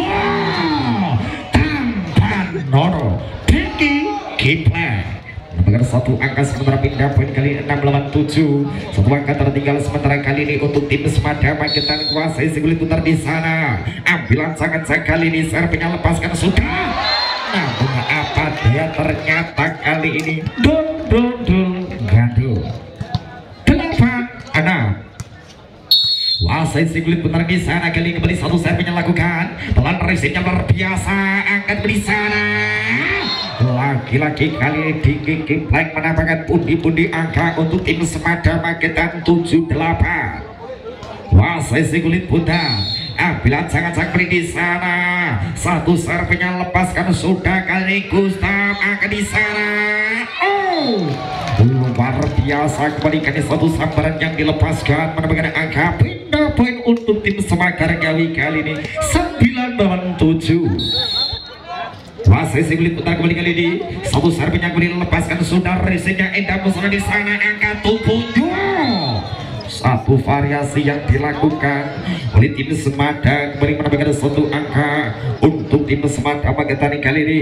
tampan Noro tinggi Kipleng menambahkan satu angka sementara pindah poin kali 6-7. Satu angka tertinggal sementara kali ini untuk tim Semada Magetan. Wasai si kulit putar di sana ambilan sangat kali ini serpinya lepaskan sudah namun apa dia ternyata kali ini gaduh 8-6. Wasai si kulit putar di sana kali kembali satu servisnya lakukan. Pelan racingnya luar biasa, angkat di sana. Lagi-lagi kali ini Diki Kiplek menambahkan pundi-pundi angka untuk tim Semada Magetan 78. Wasai si kulit putar. Ambilan sangat-sangat beri di sana. Satu servisnya lepaskan sudah kali Gustaf angkat di sana. Luar biasa kembalikan satu sambaran yang dilepaskan menambahkan angka pindah poin untuk tim Semakar kali ini 9-7. Wasai si kulit putar kembali kali ini satu servis yang dilepaskan sudah racingnya Endah Musona di sana angka 7. Satu variasi yang dilakukan oleh tim Semada kembali menambahkan satu angka untuk tim Semada Magetan kali ini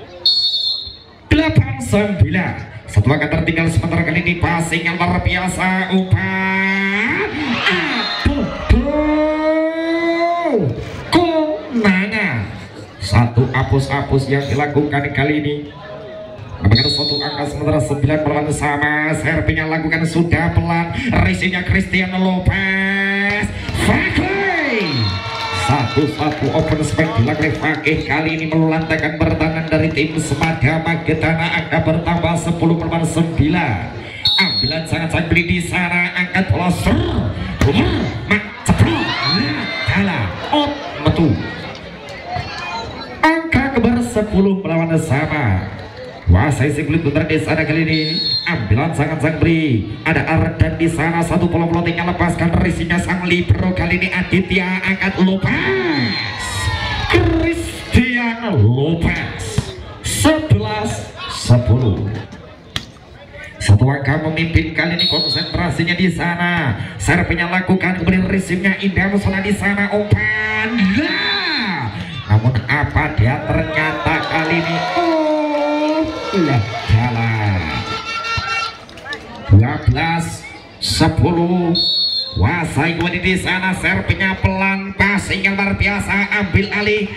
8-9. Satu angka tertinggal sementara kali ini passing yang luar biasa umpan. Konana. Satu apus-apus yang dilakukan kali ini. Menambahkan suatu angka sementara 9 perlawan sama. Serpinya lakukan sudah pelan. Racingnya Cristiano Lopez. Fakih. Satu open spike dilakukan Fakih kali ini melantakan bertahan dari tim Semada Magetan. Angka bertambah 10-9. Ambilan sangat beli di sana angkat poster. Angka kebar 10 melawan sama. Wasai si kulit putar di sana kali ini. Ambilan sangat beri. Ada Ardan di sana satu polo-polo tinggal lepaskan risinya sang libero kali ini Aditya angkat Lopez. Cristiano Lopez 11-10. Satu angka memimpin kali ini konsentrasinya di sana. Serpinya lakukan kemudian risinya Indah Musona di sana umpan. Namun apa dia ternyata kali ini jalan 12-10. Wasai kemudian di sana serpinya pelan, passing yang luar biasa, ambil alih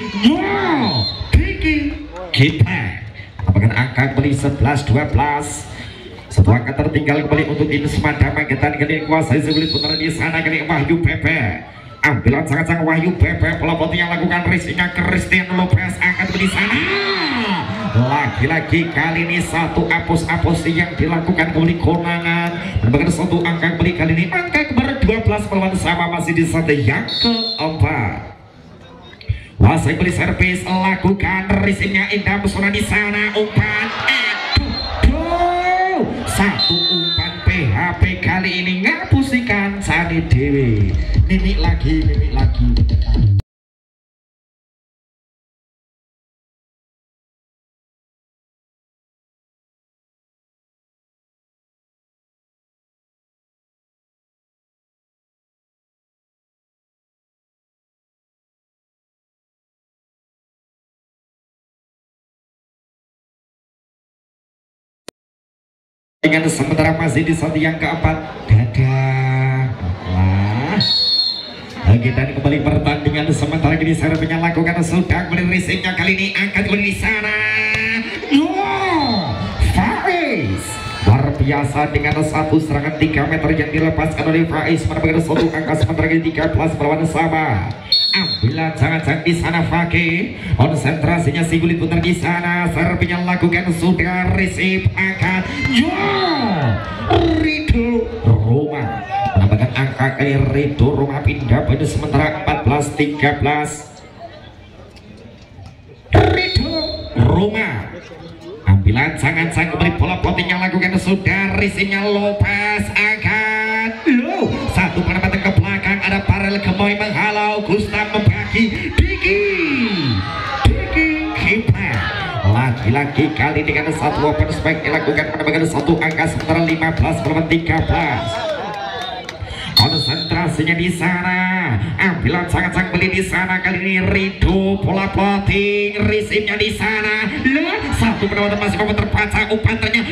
Diki Kiplek. Apakah angka kembali 11-12. Satu angka tertinggal kembali untuk tim Semada Magetan kali ini. Wasai sulit putar di sana kali Wahyu Pepe. Ambilan sangat Wahyu Pepe, pelopot yang lakukan racingnya Cristiano Lopez angkat di sana. Lagi-lagi kali ini satu apus-apus yang dilakukan kembali konangan. Menambahkan satu angka kembali kali ini angka kebar 12 melawan sama masih di satu yang keempat. Wasai kembali servis lakukan racingnya Indah Musona di sana umpan. Satu umpan PHP kali ini ngapusikan Sani Dewi. Mimik lagi. Dengan sementara masih di satu yang keempat. Kita kembali pertandingan sementara ini servisnya lakukan sudah kembali racingnya kali ini angkat kembali di sana. Faiz luar biasa dengan satu serangan 3 meter yang dilepaskan oleh Faiz menambahkan satu angka sementara ini 13 melawan sama. Ambilan sangat di sana Fakih, konsentrasinya si kulit putar di sana, servisnya lakukan sudah receive angkat Rido Roma menambahkan angka kali Rido Roma pindah pada sementara 14-13. Rido Roma ambilan sangat kembali pola plotting yang lakukan sudah racingnya Lopez angkat satu penempatan ke belakang ada Parel Gemoy menghalau Gustaf membagi Diki Kiplek. Lagi-lagi kali dengan satu open spike dilakukan menambahkan satu angka sementara 15 melawan 13. Konsentrasinya di sana, ambilan sangat beli di sana kali ini Rido pola plotting, racingnya di sana. Satu penawatan masih mau terpacang umpannya.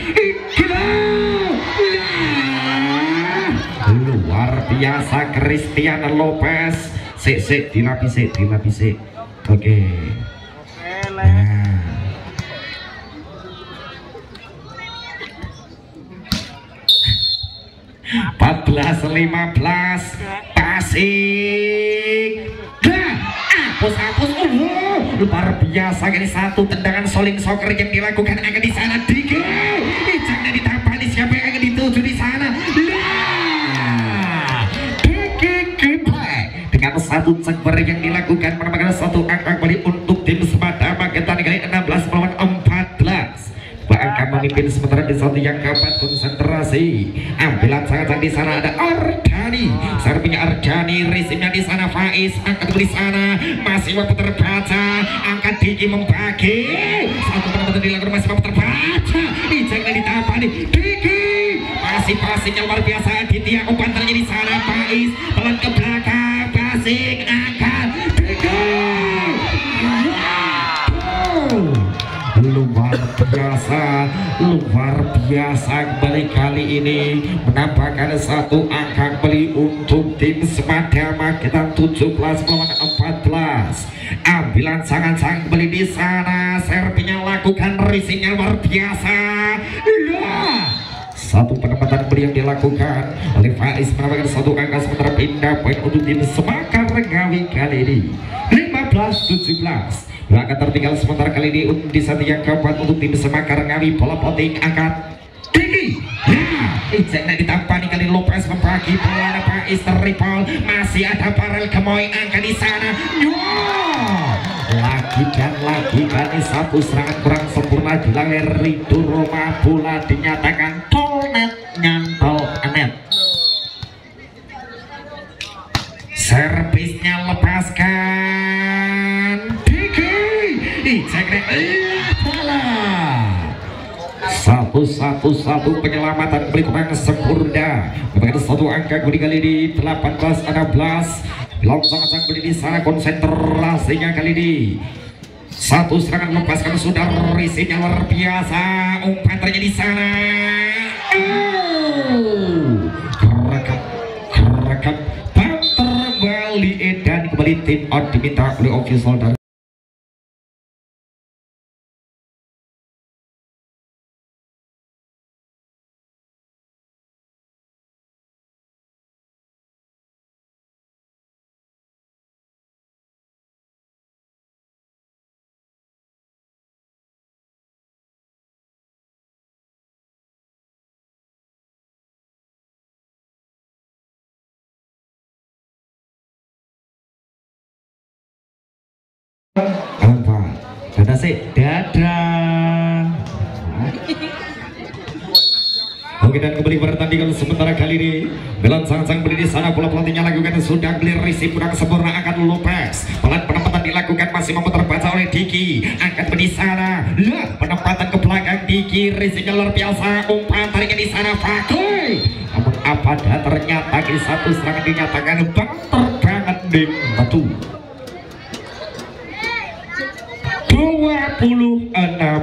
Luar biasa Cristiano Lopez. Sik dilapisi. Oke. Nah. 14-15 pas passing. Hapus luar biasa ini satu tendangan soling soccer yang dilakukan akan di sana Diki. Jangan ditampani siapa yang akan dituju di sana. Diki gameplay dengan satu cekber yang dilakukan menambahkan satu angka kembali untuk tim Semadam Magetan kali 16 melawan 14. Akan memimpin sementara di satu yang keempat konsentrasi ambilan sangat di sana ada Ardani serpinya Ardani resimnya di sana Faiz angkat di sana masih waktu terbaca angkat Diki membagi satu penonton dilakukan masih waktu terbaca jangan ditapani Diki masih passingnya luar biasa Aditya umpannya di sana Faiz pelan ke belakang passing angkat Diki luar biasa kembali kali ini menambahkan satu angka kembali untuk tim Semadam Magetan 17 melawan 14. Ambilan sangat kembali di sana serpinya lakukan racingnya luar biasa. Satu penempatan beli yang dilakukan oleh Faiz menambahkan satu angka sementara pindah poin untuk tim Semakar Ngawi kali ini 15-17. Akan tertinggal sementara kali ini di satu yang keempat untuk tim Semakar Ngawi bola poting angkat tinggi jangan ditampani kali Lopez membagi bola Faiz teripol masih ada Farel Gemoy angkat di sana lagi dan lagi kali satu serangan kurang sempurna dilalui Ridho Roma bola dinyatakan tolnet nyantol net servisnya lepaskan satu penyelamatan berikutnya sempurna memberikan satu angka kali ini 18-16 langsung berdiri di sana konsentrasinya kali ini satu serangan lepaskan sudah risinya luar biasa umpannya di sana kerekat terbalik dan kembali tim out diminta oleh official dan dadah. Oke dan kembali pertandingan sementara kali ini Belan sang-sang berdiri di sana bola pelatihnya lakukan sudah clear receive kurang sempurna akan Lopez pelan penempatan dilakukan masih mampu terbaca oleh Diki angkat di sana penempatan ke belakang Diki receive-nya luar biasa umpan tariknya di sana Fakui namun apa dah ternyata di satu serangan dinyatakan banter banget ding batu 20-16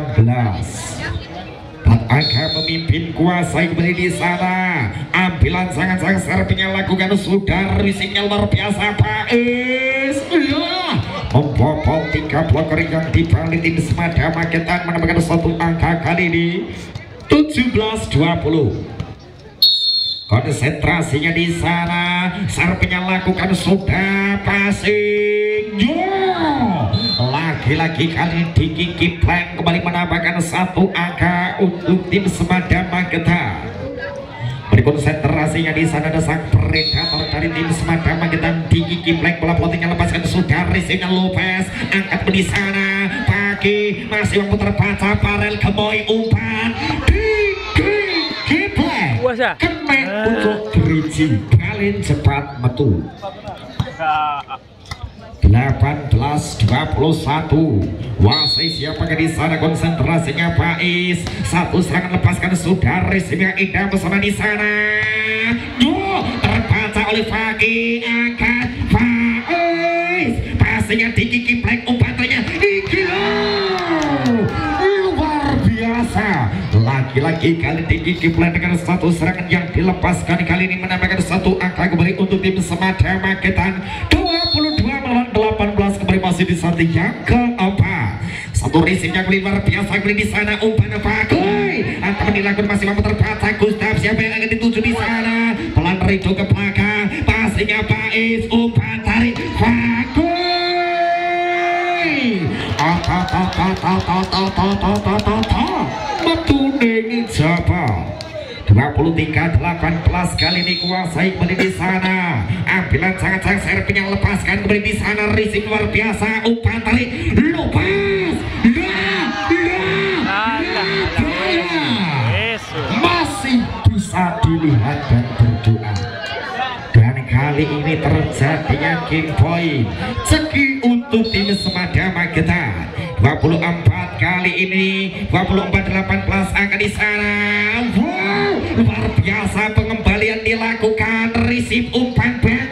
akan memimpin kuasai kembali di sana ambilan sangat serpinya lakukan sudah risingnya luar biasa Faiz membobol 3 bloker yang dibalik tim Semadam Magetan menambahkan satu angka kali ini 17-20 konsentrasinya di sana serpinya lakukan sudah passing lagi-lagi kali Diki Kipleng kembali menambahkan satu angka untuk tim Semadam Magetan berkonsentrasinya di sana ada sang predator dari tim Semadam Magetan Diki Kipleng bola floatingnya lepaskan sudah racingnya Lopez angkat di sana pagi masih mampu terbaca Farel Gemoy umpan Diki Kipleng kena untuk driji paling cepat metu 18-21 wasai siapa di sana konsentrasinya Faiz satu serangan lepaskan sudah resimnya indah bersama di sana terbaca oleh Faki angkat Faiz passingnya Diki Kipleng umpannya luar biasa lagi-lagi kali Diki Kipleng dengan satu serangan yang dilepaskan kali ini menambahkan satu angka kembali untuk tim Semadam Magetan 22 melawan 18 kembali masih di satu yang keempat satu racingnya luar biasa kali di sana umpan Fakui Atau dilakukan masih mampu terbaca Gustaf, siapa yang akan dituju di sana? Pelan Rido ke belakang, passingnya Faiz, umpan tarik Metuning Jaba 23-18 kali ini kuasai kembali di sana. Ambilan sangat-sangat serpinya lepaskan kembali di sana. Risik luar biasa, umpan tarik lepas. Masih bisa dilihat dan berdoa. Dan kali ini terjadinya game point segi untuk tim Semada Magetan. 24 kali ini 24-18 akan di sana. Wow, luar biasa pengembalian dilakukan. Risip umpan back.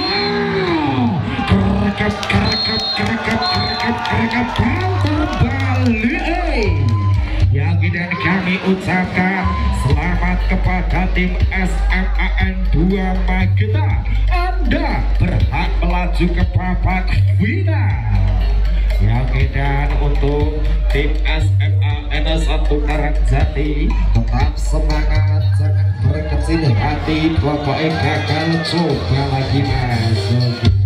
Kerekap terbalik. Yang dan kami ucapkan selamat kepada tim SMAN 2 Magetan. Anda berhak melaju ke babak final. Yang dan untuk tim SMAN 1 Karangjati, tetap semangat, jangan berkecil hati, pokoknya gagal coba lagi mas.